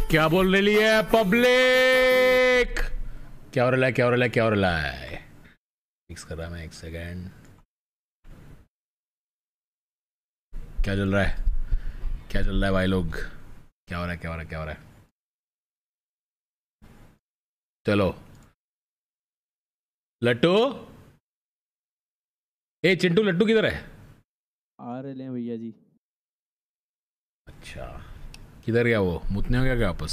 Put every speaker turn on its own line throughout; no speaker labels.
क्या बोल रही है पब्लिक? क्या हो रहा है, क्या हो रहा है, क्या हो रहा है? फिक्स कर रहा मैं, एक सेकेंड। क्या चल रहा है, क्या चल रहा है भाई लोग? क्या हो रहा है, क्या हो रहा है, क्या हो रहा है? चलो लट्टू, ए चिंटू, लट्टू किधर है?
आ रहे हैं भैया जी।
अच्छा, किधर गया वो? मुतने हो गया क्या वापस?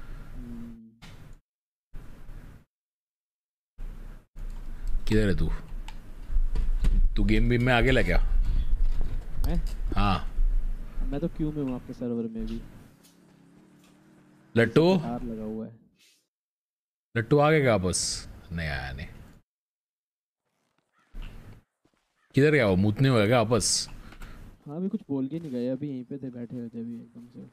किधर है तू? तू गेम बीम में आगे लग क्या?
मैं
हाँ
मैं तो क्यू में हूँ आपके सर्वर में भी।
लट्टू,
कतार लगा हुआ है।
लट्टू आ गया क्या वापस? नहीं आया, नहीं। किधर गया वो? मुतने हो गया क्या वापस?
हाँ अभी कुछ बोल के नहीं गए, अभी यहीं पे थे, बैठे हुए थे अभी एकदम से।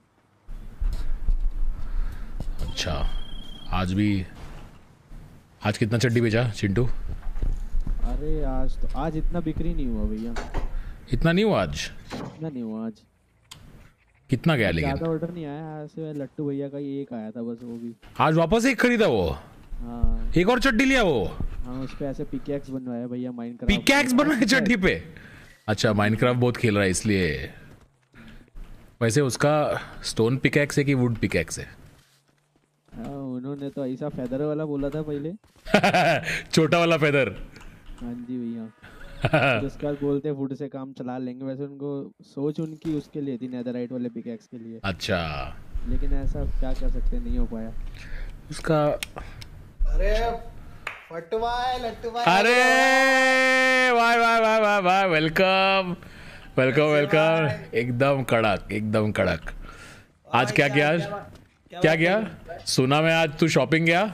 अच्छा, आज भी, आज कितना चड्डी बेचा चिंटू?
अरे आज इतना बिक्री नहीं हुआ भैया।
इतना नहीं हुआ आज?
इतना नहीं हुआ आज।
कितना गया
आज
लेकिन?
ज़्यादा ऑर्डर नहीं आया, आज से लट्टू भैया का ही एक आया था बस, वो भी।
आज वापस एक खरीदा वो?
हाँ
एक और चड्डी लिया वो?
हाँ, उस पे ऐसे पिकेक्स बनवाया भैया, माइनक्राफ्ट
पिकैक्स बनवाए चड्डी पे? अच्छा, माइनक्राफ्ट बहुत खेल रहा है इसलिए। वैसे उसका स्टोन पिकैक्स है कि वुड पिकैक्स है?
हाँ, उन्होंने तो ऐसा फेदर वाला बोला था पहले।
छोटा वाला फेदर।
हाँ जी भैया। फिर उसके बाद बोलते फुट से काम चला लेंगे, वैसे उनको सोच उनकी उसके लिए थी, नेदरराइट वाले पिकेक्स के लिए।
अच्छा,
लेकिन ऐसा क्या कर सकते, नहीं हो पाया
उसका।
अरे फटवा है लट्टुआ।
अरे वाह वाह वाह वाह वाह, वेलकम वेलकम वेलकम। एकदम कड़क, एकदम कड़क। आज क्या किया? आज क्या किया? सुना मैं आज तू शॉपिंग गया?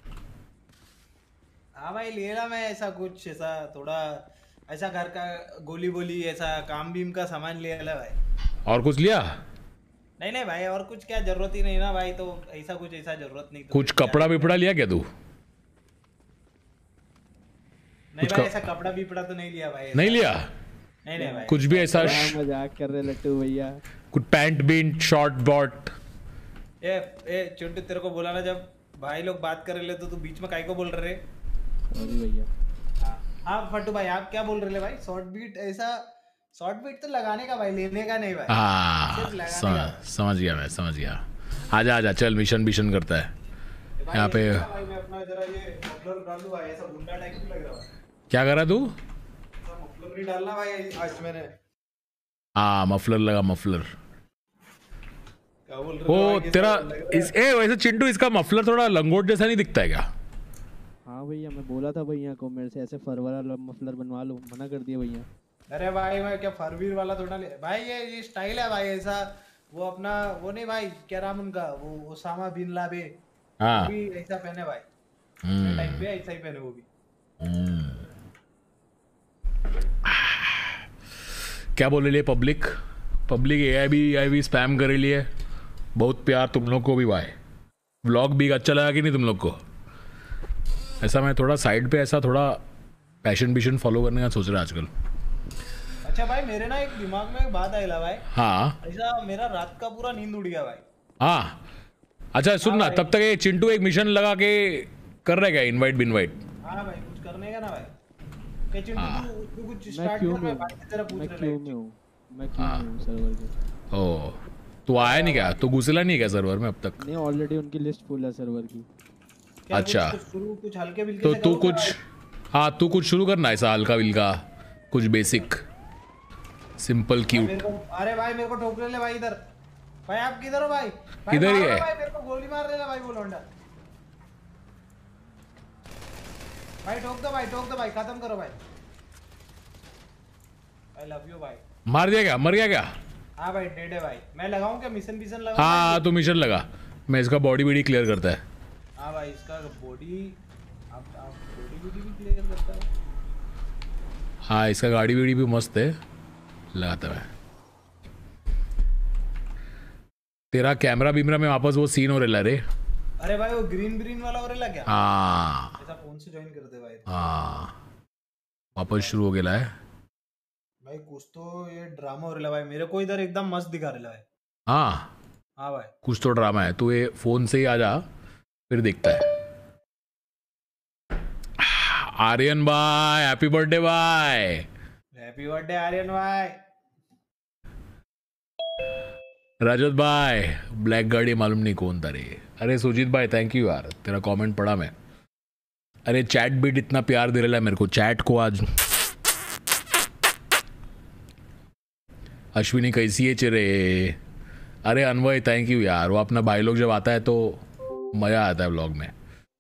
हाँ भाई, ले रहा मैं ऐसा कुछ, ऐसा थोड़ा ऐसा घर का गोली बोली ऐसा काम बीम का सामान ले रहा भाई।
और कुछ लिया?
नहीं नहीं भाई, और कुछ क्या, जरूरत ही नहीं ना भाई, तो ऐसा कुछ ऐसा जरूरत नहीं तो
कुछ
क्या
कपड़ा विपड़ा लिया क्या तू?
नहीं
कुछ
भाई, ऐसा कपड़ा बीपड़ा तो नहीं लिया भाई ऐसा।
नहीं लिया?
नहीं नहीं भाई,
कुछ भी ऐसा
क्या मजाक कर रहे लट्टू भैया।
कुछ पैंट बींट शॉर्ट बॉट?
ए चिंटू, तेरे को बोला ना, जब भाई लोग बात कर रहे तो तू बीच में काहे को बोल रहे?
सॉरी भैया।
हाँ फट्टू भाई, आप क्या बोल रहे भाई? शॉर्ट बीट ऐसा, शॉर्ट बीट तो लगाने का भाई, लेने का नहीं भाई।
हाँ
सिर्फ लगाने का।
समझ गया, मैं समझ गया। आजा आजा, चल मिशन मिशन करता है
भाई
यहाँ पे।
भाई मैं अपना जरा ये मफलर डाल दूं भाई, ऐसा गुंडा टाइप नहीं लग रहा भाई।
क्या कर रहा तू?
ऐसा मफलर नहीं डालना भाई आज मैंने।
हाँ मफलर लगा, मफलर।
क्या बोल रहे हो
ओ
भाई,
तेरा
कैसा लग रहा है?
ए वैसे चिंटू, इसका मफलर थोड़ा लंगोट जैसा नहीं दिखता है क्या?
हाँ भैया, मैं बोला था भैया को मेरे से ऐसे फर वाला मफलर बनवा लो, मना कर दिया भैया।
अरे भाई मैं क्या फरवीर वाला थोड़ा ले भाई, ये स्टाइल है भाई ऐसा। वो अपना वो नहीं भाई, क्या नाम उनका, वो ओसामा बिन लाबे,
हाँ।
वो भी ऐसा पहने भाई। अपने टाइम पे ऐसा ही पहने वो भी।
क्या बोल रही है पब्लिक? पब्लिक आई भी स्पैम कर रही है। बहुत प्यार तुम लोग को भी भाई। व्लॉग भी अच्छा लगा कि नहीं तुम लोग को? ऐसा मैं थोड़ा साइड पे ऐसा थोड़ा पैशन बिशन फॉलो करने का सोच रहा आजकल।
अच्छा भाई, मेरे ना एक दिमाग में एक बात आइला भाई।
हाँ
ऐसा मेरा रात का पूरा नींद उड़ गया भाई।
हाँ। अच्छा सुन ना,
भाई।
तब तक ये चिंटू एक मिशन लगा के कर रहा है क्या, इनवाइट बिनवाइट?
हाँ भाई, कुछ करने का ना भाई। क्या चिंटू, तू कुछ
मैं
स्टार्ट
क्यू
कर,
में
मैं
हूँ,
भाई की तरह पूछ
मैं
रहा
क्यू
है।
में हूँ, मैं क्यू में हूँ सर्वर के।
ओ, तू आया नहीं क्या? तू घुसला नहीं क्या सर्वर में अब तक?
नहीं, ऑलरेडी उनकी लिस्ट फुल है सर्वर की।
क्या
अच्छा।
कुछ शुरू, कुछ हल्के बिल्के
तो
से
तू
करो क्या
कुछ,
भाई?
हाँ तू कुछ शुरू करना ऐसा हल्का विल्का, कुछ बेसिक सिंपल क्यूट।
अरे भाई मेरे को ठोक ले भाई इधर। भाई आप किधर हो भाई?
इधर ही
मारो ना
है।
भाई, मेरे को गोली मार देना भाई वो लौंडा। भाई ठोक दो भाई, ठोक दो भाई, खत्म करो भाई। आई लव यू भाई।
मार दिया क्या? मर गया क्या?
हाँ भाई, डेड है भाई। मैं लगाऊं क्या मिशन विशन लगाऊं?
हाँ तू मिशन लगा, मैं इसका बॉडी बीडी क्लियर करता है।
हाँ भाई, इसका बॉडी, आप बॉडी भी क्लियर करता है।
हाँ इसका गाड़ी बीड़ी भी मस्त है, लगाता है। तेरा कैमरा बीमरा में वापस वो सीन हो रहा है रे।
अरे भाई वो ग्रीन ग्रीन वाला हो रहा क्या?
हाँ
ऐसा फोन से ज्वाइन करते भाई।
हाँ, वापस शुरू हो गया है
भाई कुछ तो ये ड्रामा हो रहा है भाई, मेरे को इधर एकदम मस्त दिखा रहा है भाई।
हाँ।
हाँ भाई
कुछ तो ड्रामा है, तू ये फोन से ही आ जा, फिर देखता है। आर्यन भाई हैप्पी बर्थडे भाई।
हैप्पी बर्थडे आर्यन भाई।
रजत भाई ब्लैक गाड़ी मालूम नहीं कौन था रे। अरे सुजीत भाई थैंक यू यार, तेरा कमेंट पढ़ा मैं। अरे चैट बीट इतना प्यार दे रहा है मेरे को, चैट को आज। अश्विनी कैसी है चिरे। अरे अनवय थैंक यू यार, वो अपना भाई लोग जब आता है तो मजा आता है व्लॉग में।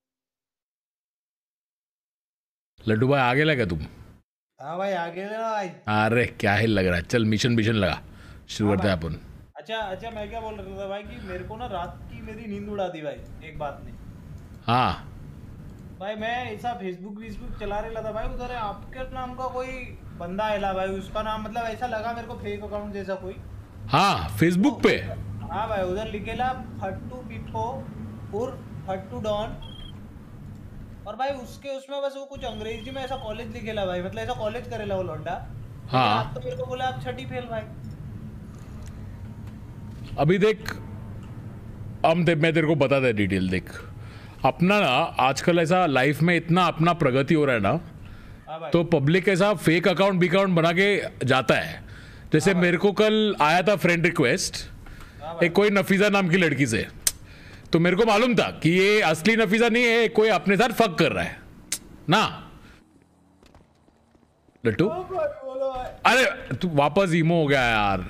लड्डू भाई आगे लगा तुम?
हाँ भाई आगे ले भाई।
अरे क्या ही लग रहा है, चल मिशन मिशन लगा, शुरू करते हैं अपन।
अच्छा मैं क्या बोल रहा था भाई कि मेरे को ना रात की मेरी नींद उड़ा दी भाई एक बात ने।
हाँ
भाई मैं ऐसा फेसबुक चला रहा था भाई, उधर आपके नाम का कोई बंदा आया भाई, उसका नाम मतलब ऐसा लगा मेरे को फेक अकाउंट जैसा कोई।
हाँ फेसबुक पे।
हाँ भाई उधर लिखेला फट्टू पिप्पो उर्फ फट्टू डॉन, और भाई उसके उसमें बस वो कुछ अंग्रेजी में ऐसा कॉलेज लिखेला भाई, मतलब ऐसा कॉलेज करेला वो लौंडा।
हाँ
आप तो मेरे को बोला आप छठी फेल भाई।
अभी देख, मैं तेरे को बता दे डिटेल। देख अपना ना आजकल ऐसा लाइफ में इतना अपना प्रगति हो रहा है ना, तो पब्लिक ऐसा फेक अकाउंट बना के जाता है। जैसे मेरे को कल आया था फ्रेंड रिक्वेस्ट एक कोई नफीजा नाम की लड़की से, तो मेरे को मालूम था कि ये असली नफीजा नहीं है, कोई अपने साथ फक कर रहा है ना लट्टू। अरे तू वापस ईमो हो गया यार।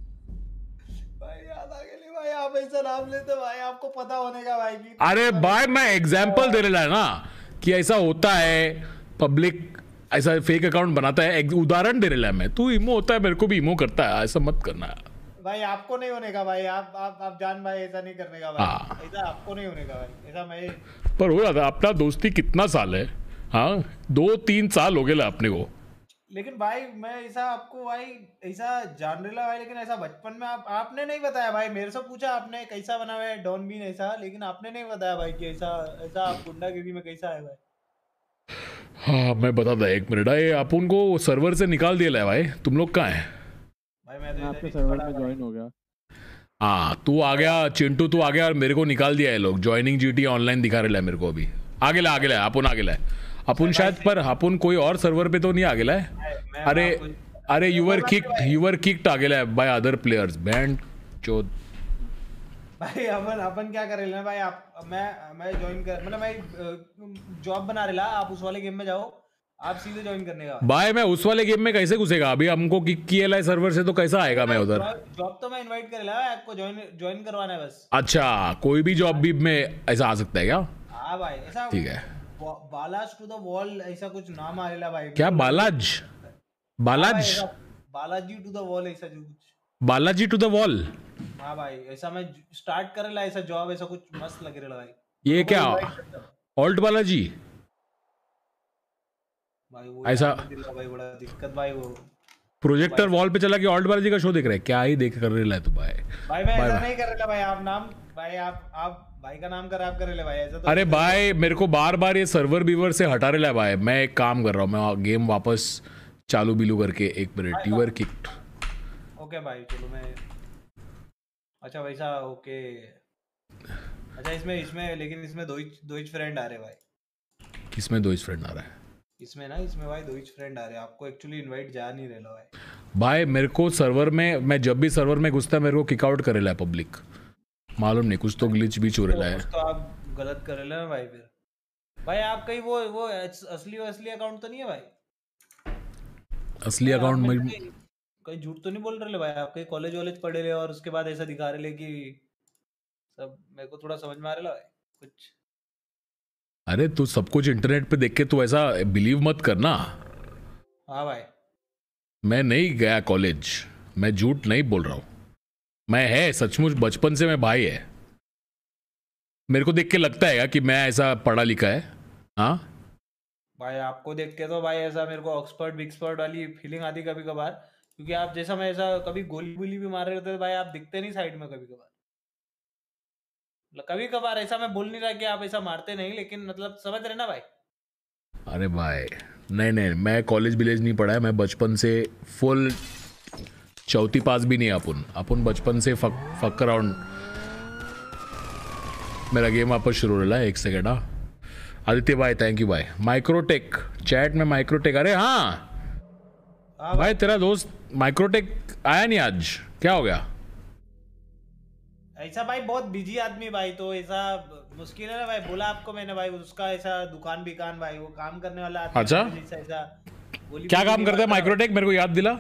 भाई आप ऐसा नाम लेते भाई, आपको पता होने का भाई की।
अरे भाई मैं एग्जाम्पल दे रहा है ना कि ऐसा होता है, पब्लिक ऐसा फेक अकाउंट बनाता है, एक उदाहरण दे रहा है मैं। तू इमो होता है, मेरे को भी इमो करता है, ऐसा मत करना
भाई। आपको नहीं होने का भाई, आप जान भाई ऐसा नहीं करने का भाई। ऐसा आपको नहीं होने का भाई, ऐसा मैं
पर हो जाता। अपना दोस्ती कितना साल है? हाँ 2-3 साल हो गए अपने को।
लेकिन भाई मैं ऐसा आपको भाई ऐसा जान रहा भाई, लेकिन ऐसा बचपन में आपने नहीं बताया भाई। मेरे से पूछा आपने कैसा बना हुआ है डॉन बीन ऐसा, लेकिन आपने नहीं बताया भाई कि ऐसा आप गुंडागिरी में कैसा है भाई।
हाँ मैं बताता, 1 मिनट। ये अपन को सर्वर से निकाल दिया है भाई। तुम लोग कहाँ हैं?
भाई मैं तो
आपके सर्वर में ज्वाइन हो गया।
हाँ तू आ गया, चिंटू तू आ गया, और मेरे को निकाल दिया है लोग। ज्वाइनिंग जीटी ऑनलाइन दिखा रहा है मेरे को अभी। आगे ला अपन आगे ला अपन शायद, पर अपन कोई और सर्वर पे तो नहीं आगे ला। अरे यूवर किक्ड आगे ला बाय अदर प्लेयर्स। बैंड चोद
भाई अपन क्या कर रहे हैं भाई। आप मैं ज्वाइन कर, मतलब मैं जॉब बना रहा, आप उस वाले गेम में जाओ, आप सीधे ज्वाइन करने का।
भाई मैं उस वाले गेम में कैसे घुसेगा? अभी हमको किक किया है सर्वर से, तो कैसा आएगा मैं उधर?
जॉब तो मैं इनवाइट कर रहा, आपको ज्वाइन करवाना है बस।
अच्छा कोई भी जॉब भी में ऐसा आ सकता है क्या?
हाँ भाई ऐसा
ठीक है।
बालाज टू द वॉल ऐसा कुछ नाम आ रहा भाई।
क्या बालाजी
टू द वॉल ऐसा जो कुछ।
Balaji to the wall.
हाँ भाई ऐसा मैं स्टार्ट कर रहा ऐसा जॉब, ऐसा कुछ मस्त लग रहा भाई।
ये क्या ऑल्ट बालाजी
भाई? वो
ऐसा
भाई बड़ा दिक्कत भाई। वो
प्रोजेक्टर वॉल पे चला के ऑल्ट बालाजी का शो देख रहा है क्या? ही देख कर रहा है तू भाई।
मैं ऐसा नहीं कर रहा भाई। आप नाम भाई आप भाई का नाम खराब कर रहे भाई ऐसा तो।
अरे भाई मेरे को बार ये सर्वर बीवर से हटा रहा है भाई। मैं एक काम कर रहा हूँ, मैं गेम वापस चालू बिलू करके। 1 मिनट। Your kicked.
ओके भाई चलो मैं। अच्छा वैसा ओके। अच्छा इसमें लेकिन इसमें दो फ्रेंड आ रहे भाई।
किसमें 2 फ्रेंड आ रहा है?
इसमें भाई 2 फ्रेंड आ रहे हैं। आपको एक्चुअली इनवाइट जा नहीं रहा भाई।
भाई मेरे को सर्वर में, मैं जब भी सर्वर में घुसता है मेरे को किक आउट कर रहा है पब्लिक। मालूम नहीं, कुछ तो ग्लिच भी हो रहा है।
तो आप गलत कर रहे हैं भाई। फिर भाई आप कहीं वो असली अकाउंट तो नहीं है भाई?
असली अकाउंट में
कहीं झूठ तो नहीं बोल रहे भाई? आप कहीं कॉलेज पढ़े रहे और उसके बाद ऐसा दिखा रहे कि सब। मेरे को थोड़ा समझ में आ रहा है कुछ।
अरे तू सब कुछ इंटरनेट पे देख के तू ऐसा बिलीव मत करना।
हाँ भाई
मैं नहीं गया कॉलेज, मैं झूठ नहीं बोल रहा हूँ। मैं है सचमुच, बचपन से मैं भाई है। मेरे को देख के लगता है कि मैं ऐसा पढ़ा लिखा है। हाँ
भाई आपको देख के तो भाई ऐसा मेरे को ऑक्सफर्ड विक्सफर्ड वाली फीलिंग आती कभी कभार, क्योंकि आप जैसा मैं ऐसा कभी गोली भी मार रहे होते भाई, आप दिखते नहीं साइड में कभी कभार ऐसा मैं बोल नहीं रहा कि आप ऐसा मारते नहीं, लेकिन मतलब समझ रहे ना भाई।
अरे भाई नहीं मैं कॉलेज विलेज नहीं पढ़ा है। मैं बचपन से फुल चौथी पास भी नहीं। अपन बचपन से फक अराउंड मेरा गेम वापस शुरू हो रहा है, 1 सेकेंड। हाँ आदित्य भाई थैंक यू भाई। माइक्रोटेक चैट में माइक्रोटेक, अरे हाँ भाई तेरा दोस्त माइक्रोटेक आया नहीं आज, क्या हो गया?
ऐसा भाई बहुत बिजी आदमी भाई, तो ऐसा मुश्किल है ना भाई। बोला आपको मैंने भाई, उसका ऐसा दुकान बिकान भाई, वो काम करने वाला आदमी।
अच्छा
ऐसा
क्या काम करता है माइक्रोटेक, मेरे को याद दिला।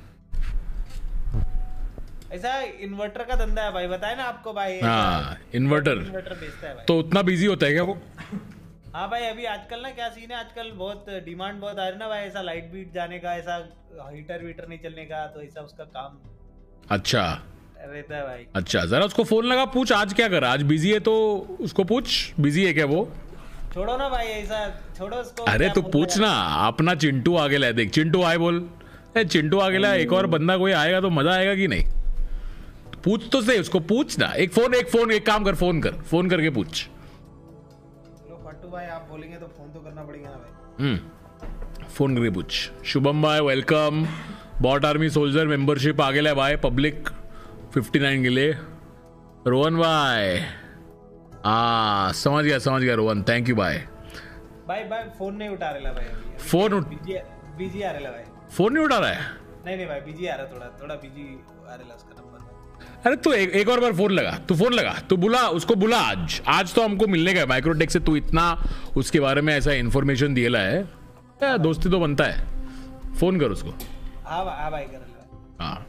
ऐसा इन्वर्टर का धंधा है भाई, बताया ना आपको भाई।
हाँ इन्वर्टर
बेचता है भाई।
तो उतना बिजी होता है क्या वो?
हाँ भाई अभी आजकल ना क्या सीन है, आजकल बहुत डिमांड बहुत आ रही है ना भाई, ऐसा लाइट बीट जाने का, ऐसा हीटर वीटर नहीं चलने का, तो ऐसा उसका काम
अच्छा
रहता है भाई।
अच्छा जरा उसको फोन लगा, पूछ आज क्या कर, आज बिजी है तो उसको पूछ बिजी है क्या वो।
छोड़ो ना भाई ऐसा, छोड़ो उसको।
अरे तू पूछ ना, अपना चिंटू आगे ला, देख चिंटू आए बोल, चिंटू आगे ला, एक और बंदा कोई आएगा तो मजा आएगा कि नहीं? पूछ तो सही उसको, पूछ ना। एक काम कर, फोन करके पूछ।
लो फट्टू भाई आप बोलेंगे तो फोन तो करना पड़ेगा ना भाई।
फोन करके पूछ। शुभम भाई welcome, bot army soldier membership आ गया भाई, पब्लिक 59 के लिए। रोहन भाई समझ गया रोहन, थैंक यू भाई।
भाई फोन नहीं उठा रहा भाई,
फोन
बिजी आ रहा भाई।
फोन नहीं उठा रहा है?
नहीं भाई बिजी आ रहा, थोड़ा बिजी आ रहा उसका नंबर।
अरे तू एक और बार फोन लगा, तू बुला उसको, बुला आज तो हमको मिलने का है माइक्रोटेक से। तू इतना उसके बारे में ऐसा इन्फॉर्मेशन दिया है, दोस्ती तो बनता है। फोन कर उसको।
हाँ भाई कर ले।
हाँ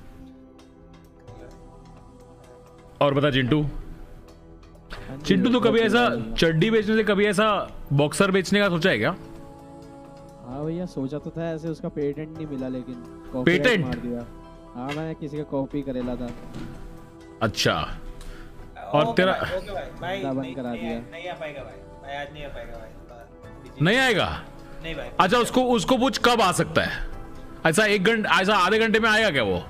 और बता चिंटू तो कभी ऐसा चड्डी बेचने से कभी ऐसा बॉक्सर बेचने का सोचा है क्या?
हाँ भैया सोचा तो था, ऐसे उसका पेटेंट नहीं मिला, लेकिन
पेटेंट
मार दिया। हाँ मैं किसी का कॉपी करेला था।
अच्छा और तेरा
भाई
बंद करा दिया।
नहीं आ पाएगा भाई, आज नहीं आ पाएगा भाई।
नहीं आएगा?
नहीं भाई।
अच्छा उसको पूछ कब आ सकता है, ऐसा 1 घंटे, ऐसा आधे घंटे में आएगा क्या वो?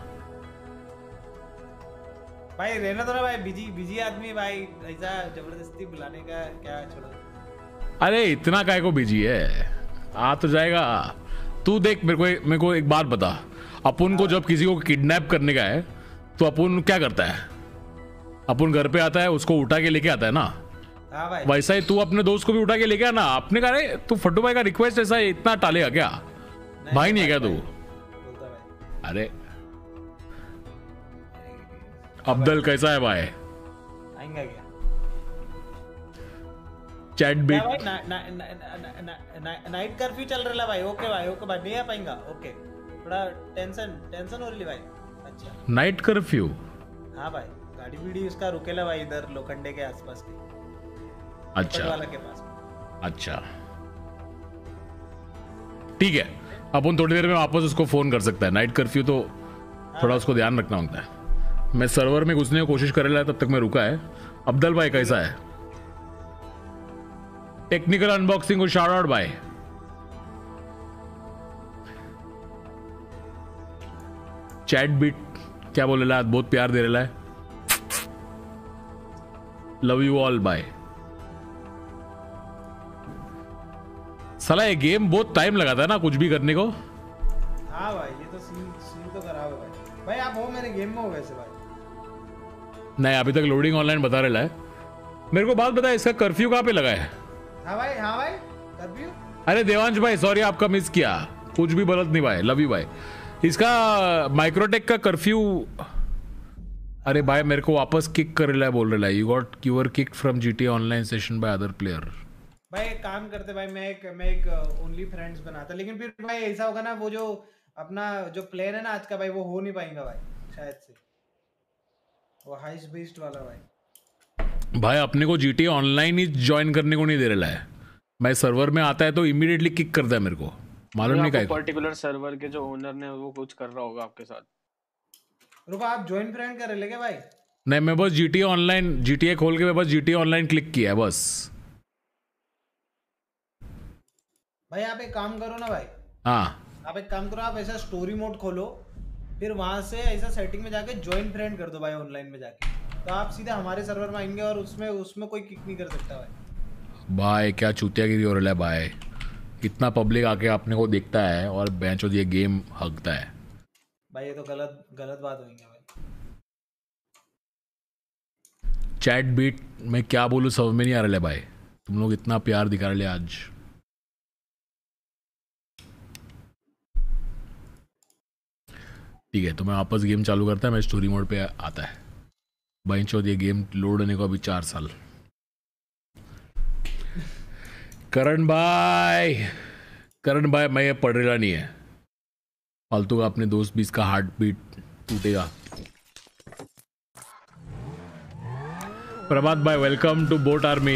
भाई रहना तो ना भाई, बिजी आदमी भाई, ऐसा जबरदस्ती बुलाने का क्या, छोड़ो।
अरे इतना काय को बिजी है, आ तो जाएगा। तू देख मेरे को एक बात बता, अपन को जब किसी को किडनैप करने का है तो अपन क्या करता है? अपन घर पे आता है, उसको उठा के लेके आता है ना।
हाँ भाई।
वैसा ही तू अपने दोस्त को भी उठा के लेके आना। अपने कहा रे तू फट्टू भाई का रिक्वेस्ट ऐसा इतना टालेगा क्या? भाई नहीं है क्या तू? अरे अब्दुल कैसा है भाई?
आएंगे क्या?
चैट बीट
भाई नाइट कर्फ्यू चल रहा है भाई। ओके भाई नहीं आ पाएगा। ओके थोड़ा टेंशन हो रही भाई। अच्छा
नाइट कर्फ्यू?
हाँ भाई गाड़ी बीड़ी उसका रुकेला भाई, इधर लोखंडे के आसपास के।
अच्छा
वाला के पास।
अच्छा ठीक है, अपन थोड़ी देर में वापस उसको फोन कर सकता है। नाइट कर्फ्यू तो थोड़ा उसको ध्यान रखना होता है। मैं सर्वर में घुसने की कोशिश कर रहा है, तब तक मैं रुका है। अब्दुल भाई कैसा है? टेक्निकल अनबॉक्सिंग को शाउट आउट भाई। चैट बीट क्या बोल रहा है? बहुत प्यार दे रहा है। Love you all bye. साला ये गेम बहुत टाइम लगाता है ना कुछ भी करने को।
हाँ भाई ये तो सीन तो खराब है भाई। भाई आप हो मेरे गेम में हो वैसे भाई?
नहीं अभी तक लोडिंग ऑनलाइन बता रहा है। मेरे को बात बता, इसका कर्फ्यू कहाँ पे लगा है?
हाँ भाई कर्फ्यू।
अरे देवांश भाई सॉरी आपका मिस किया, कुछ भी गलत नहीं भाई, लव यू भाई। इसका माइक्रोटेक का कर्फ्यू, अरे भाई मेरे को वापस किक कर रहा है, बोल रहा है you were kicked from GTA online session by other player.
भाई एक काम करते भाई, मैं एक ओनली फ्रेंड्स बनाता, लेकिन फिर भाई ऐसा होगा ना, वो जो अपना जो प्लेन है ना आज का भाई, वो हो नहीं पाएगा भाई शायद से, वो हाइस्ट बीस्ट वाला
भाई अपने को GTA ऑनलाइन ही ज्वाइन करने को नहीं दे रहा है। मैं सर्वर में आता है तो इमीडिएटली किक करता है मेरे को, मालूम नहीं क्या
पर्टिकुलर सर्वर के जो ओनर ने वो कुछ कर रहा होगा आपके साथ।
रुको आप ज्वाइन फ्रेंड कर रहे क्या भाई?
नहीं मैं बस GTA ऑनलाइन, GTA खोल के मैं बस GTA ऑनलाइन क्लिक किया है बस।
भाई आप एक काम करो ना भाई।
हाँ
आप एक काम करो, आप ऐसा स्टोरी मोड खोलो, फिर वहां से ऐसा सेटिंग में जाके ज्वाइन फ्रेंड कर दो भाई ऑनलाइन में जाके, तो आप सीधे हमारे सर्वर में आएंगे और उसमें कोई किक नहीं कर सकता भाई।
भाई क्या चूतियागिरी हो रहा है भाई, इतना पब्लिक आके अपने को देखता है और बेंचो ये गेम हकता है भाई,
ये तो गलत बात होगी भाई।
चैट बीट मैं क्या बोलूँ समझ में नहीं आ रहा है भाई, तुम लोग इतना प्यार दिखा रहे आज। ठीक है तो मैं वापस गेम चालू करता है, मैं स्टोरी मोड पे आता है। भाई चौथ ये गेम लोड होने को अभी 4 साल। करण भाई मैं ये पढ़ रहा नहीं है फालतू का, अपने दोस्त भी इसका हार्ट बीट टूटेगा। प्रभात भाई वेलकम टू बोट आर्मी।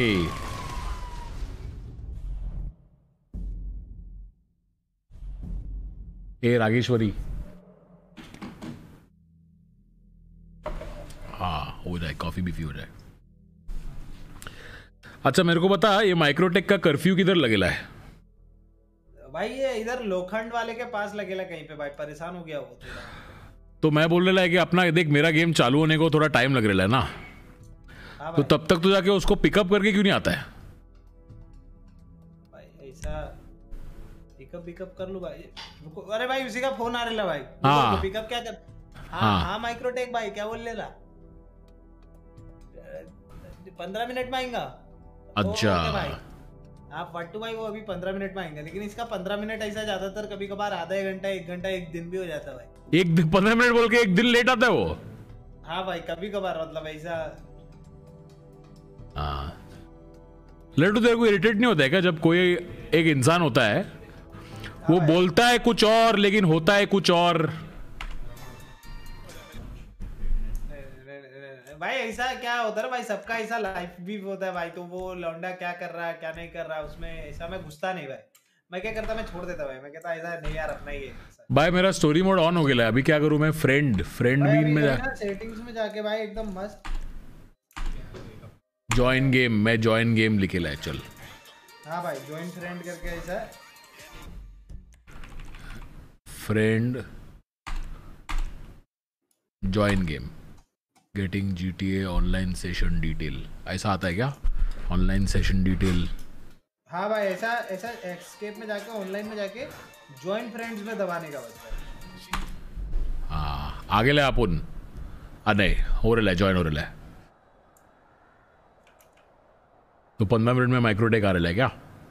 ए रागेश्वरी, हाँ हो जाए, कॉफी भी हो जाए। अच्छा मेरे को बता ये माइक्रोटेक का कर्फ्यू किधर लगेला है?
भाई ये इधर लोखंड वाले के पास लगेला कहीं पे भाई, परेशान हो गया वो थोड़ा।
तो मैं बोल रहा है कि अपना देख मेरा गेम चालू होने को थोड़ा टाइम लग रहा है ना,
हाँ
तो तब तक तो जाके उसको पिकअप करके क्यों नहीं आता है?
भाई ऐसा पिकअप कर लूं भाई, रुको। अरे भाई उसी का फोन आ रहा भाई।
हाँ
पिकअप क्या कर। हाँ माइक्रोटेक भाई क्या बोल ले रहा, 15 मिनट में आएगा।
अच्छा
भाई हाँ फट्टू भाई वो अभी 15 मिनट में आएंगे, लेकिन इसका 15 मिनट ऐसा ज्यादातर कभी कभार आधा घंटा 1 घंटा 1 दिन भी हो जाता है भाई।
एक दिन 15 मिनट बोल के 1 दिन लेट आता है वो।
हाँ भाई कभी कभार मतलब ऐसा।
हाँ लड्डू तेरे को इरिटेट नहीं होता है क्या जब कोई एक इंसान होता है वो बोलता है कुछ और लेकिन होता है कुछ और?
भाई ऐसा क्या होता है भाई, सबका ऐसा लाइफ भी होता है भाई, तो वो लौंडा क्या कर रहा है क्या नहीं कर रहा है उसमें ऐसा मैं घुसता नहीं भाई। मैं क्या करता, मैं छोड़ देता भाई, मैं कहता ऐसा नहीं यार अपना ही है
भाई। मेरा स्टोरी मोड ऑन हो गया है, अभी क्या करूं मैं? फ्रेंड मीन में जा,
सेटिंग्स में जाके भाई एकदम मस्त
जॉइन गेम, मैं जॉइन गेम लिखेला है चल।
हाँ भाई जॉइन फ्रेंड करके ऐसा
friend join game getting GTA online session detail, ऐसा आता है क्या? Online session detail.
हाँ भाई ऐसा एस्केप में जाके ऑनलाइन में जाके जॉइन फ्रेंड्स में दबाने का बस।
हाँ आगे ले अपन नहीं हो रहा है, जॉइन हो रहा है। तो 15 मिनट में माइक्रोटेक आ रहा है क्या?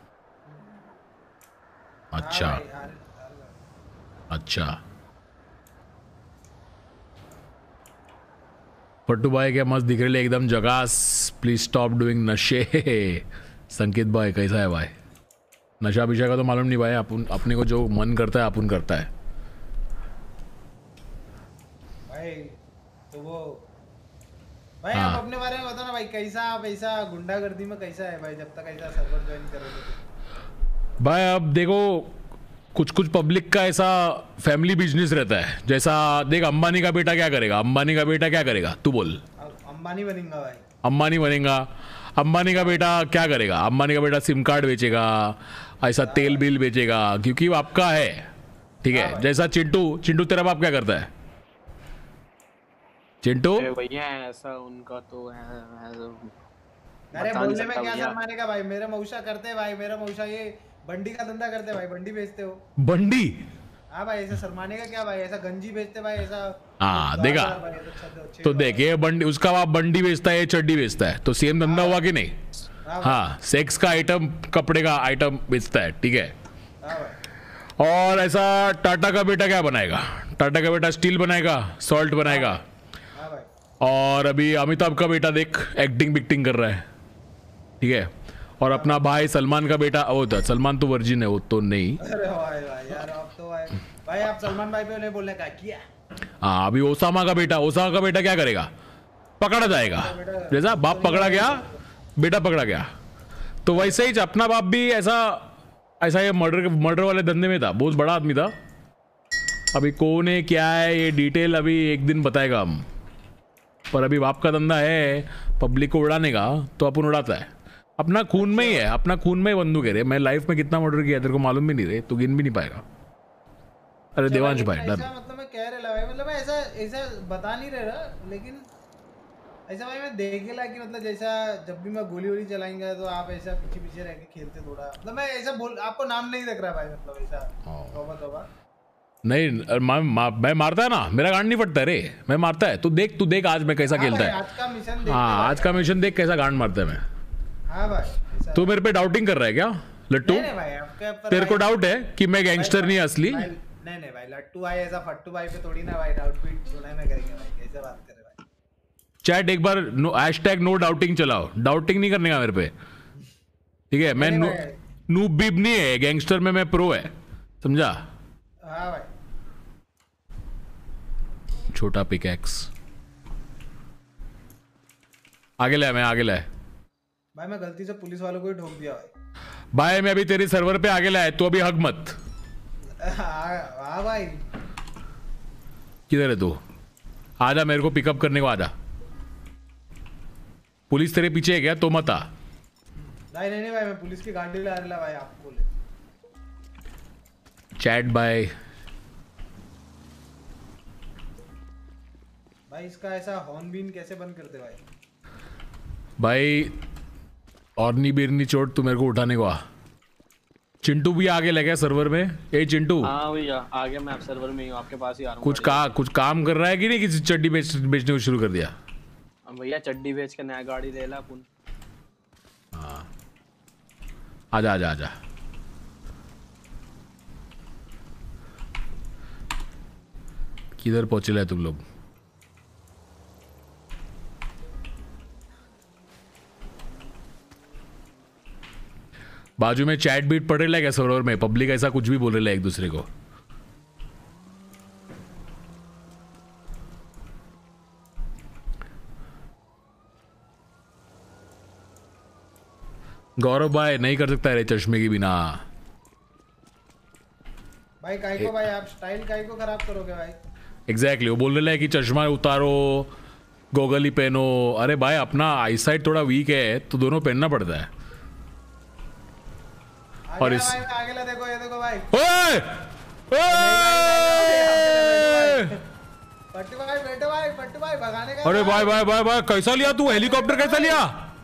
अच्छा अच्छा पट्टू भाई क्या मस्त दिख रहे एकदम जगास। प्लीज स्टॉप डूइंग नशे। संकेत भाई कैसा है भाई? नशा विशा का तो मालूम नहीं भाई, अपन अपने को जो मन करता है अपन करता है
भाई। तो वो भाई
हाँ।
आप अपने बारे में बताओ ना भाई, कैसा आप ऐसा गुंडागर्दी में कैसा है भाई, जब तक ऐसा सर्वर ज्वाइन करोगे?
भाई अब देखो कुछ पब्लिक का ऐसा फैमिली बिजनेस रहता है, जैसा देख अंबानी का बेटा क्या करेगा, अंबानी का बेटा क्या करेगा तू बोल?
अंबानी बनेगा भाई,
अंबानी बनेगा। अंबानी का बेटा क्या करेगा? अंबानी का बेटा सिम कार्ड बेचेगा, ऐसा तेल बिल बेचेगा, क्योंकि वो आपका है। ठीक है जैसा चिंटू तेरा बाप क्या करता है? चिंटू
भैया ऐसा उनका तो है
अरे बोलने में क्या शर्माने का भाई, मेरे मौसा करते हैं भाई, मेरा मौसा ये बंडी का धंधा करते भाई, बंडी बेचते हो।
बंडी?
हाँ भाई ऐसा शर्माने का क्या भाई, ऐसा गंजी बेचते भाई ऐसा।
हाँ देखा तो देख ये बंडी, उसका बाप बंडी बेचता है, ये चड्डी बेचता है, तो सेम धंधा हुआ कि नहीं? हाँ सेक्स का आइटम, कपड़े का आइटम बेचता है, ठीक है। और ऐसा टाटा का बेटा क्या बनाएगा? टाटा का बेटा स्टील बनाएगा, सॉल्ट बनाएगा। और अभी अमिताभ का बेटा देख एक्टिंग बिक्टिंग कर रहा है, ठीक है। और अपना भाई सलमान का बेटा, वो था सलमान तो वर्जिन है, वो तो नहीं।
अरे भाई यार आप तो भाई आप सलमान भाई पे नहीं बोलने का किया।
हाँ अभी ओसामा का बेटा क्या करेगा? पकड़ा जाएगा, जैसा बाप पकड़ा गया बेटा पकड़ा गया, तो वैसे ही अपना बाप भी ऐसा ये मर्डर वाले धंधे में था, बहुत बड़ा आदमी था। अभी कौन है क्या है ये डिटेल अभी एक दिन बताएगा हम, पर अभी बाप का धंधा है पब्लिक को उड़ाने का, तो अपन उड़ाता है। अपना खून में ही है, अपना खून में ही बंदूक है रे। मैं लाइफ में कितना मर्डर किया तेरे को मालूम भी नहीं रे, तू गिन भी नहीं पाएगा। अरे देवांश भाई डर,
मतलब मैं कह रहा भाई, मतलब मैं ऐसा बता नहीं रहा, लेकिन ऐसा भाई मैं देखेला कि मतलब जैसा जब भी मैं गोली वोली चलाएंगे तो आप ऐसा पीछे रह के खेलते थोड़ा, मतलब मैं ऐसा बोल आपको नाम नहीं रख रहा भाई, मतलब ऐसा तौबा तौबा।
नहीं मैं मारता है ना, मेरा गांड नहीं फटता रे, मैं मारता है। तू देख आज मैं कैसा खेलता है।
आज का मिशन देख।
हाँ आज का मिशन देख कैसा गांड मारता है मैं।
हाँ भाई
तू मेरे पे डाउटिंग कर रहा है क्या लट्टू?
नहीं भाई आपके ऊपर
तेरे को डाउट है कि मैं गैंगस्टर नहीं असली?
नहीं भाई लट्टू भाई ऐसा फट्टू भाई पे थोड़ी ना भाई डाउट भी सुनाई में करेंगे भाई, कैसे बात कर रहे भाई।
चैट एक बार #नो डाउटिंग चलाओ, डाउटिंग नहीं करने का मेरे पे, ठीक है? मैं नूब बीब नहीं है, गैंगस्टर में मैं प्रो है, समझा?
हाँ भाई
छोटा पिकैक्स आगे लाए, मैं आगे लाए
भाई, मैं गलती से पुलिस वालों को ही ठोक दिया भाई।
भाई मैं अभी तेरी सर्वर पे आगे लाए, तो अभी हक मत।
हाँ भाई
किधर है तू? आजा मेरे को पिकअप करने को आजा। पुलिस तेरे पीछे है क्या? तो मत आ।
नहीं भाई मैं पुलिस की गाड़ी ला रहा भाई आपको बोले।
चैट बाय
भाई इसका ऐसा हॉर्न बीन कैसे बंद करते भाई?
भाई औरनी बिरनी चोट तू मेरे को उठाने को आ। चिंटू भी आगे लगे सर्वर में। ए चिंटू,
हाँ भैया आ गया, मैं आप सर्वर में ही हूँ, आपके पास ही आ रहा हूँ।
कुछ काम कर रहा है कि नहीं? किसी चड्डी बेचने को शुरू कर दिया?
भैया चड्डी बेच के नया गाड़ी ले ला अपन।
हाँ आजा आजा आजा। किधर पहुंचे ले तुम लोग? बाजू में चैट बीट पड़ रहा है क्या सर्वर में? पब्लिक ऐसा कुछ भी बोल रहा है एक दूसरे को। गौरव भाई नहीं कर सकता रे चश्मे के बिना।
भाई काई को भाई आप स्टाइल काई को खराब करोगे भाई?
एग्जैक्टली वो बोल रहे हैं कि चश्मा उतारो, गोगल ही पहनो। अरे भाई अपना आईसाइट थोड़ा वीक है तो दोनों पहनना पड़ता है। और इस
आगे ला देखो, ये देखो भाई।
ओए
पट्टू भाई बैठो भाई, पट्टू भाई भगाने का।
अरे भाई कैसा लिया तू? हेलीकॉप्टर कैसा लिया?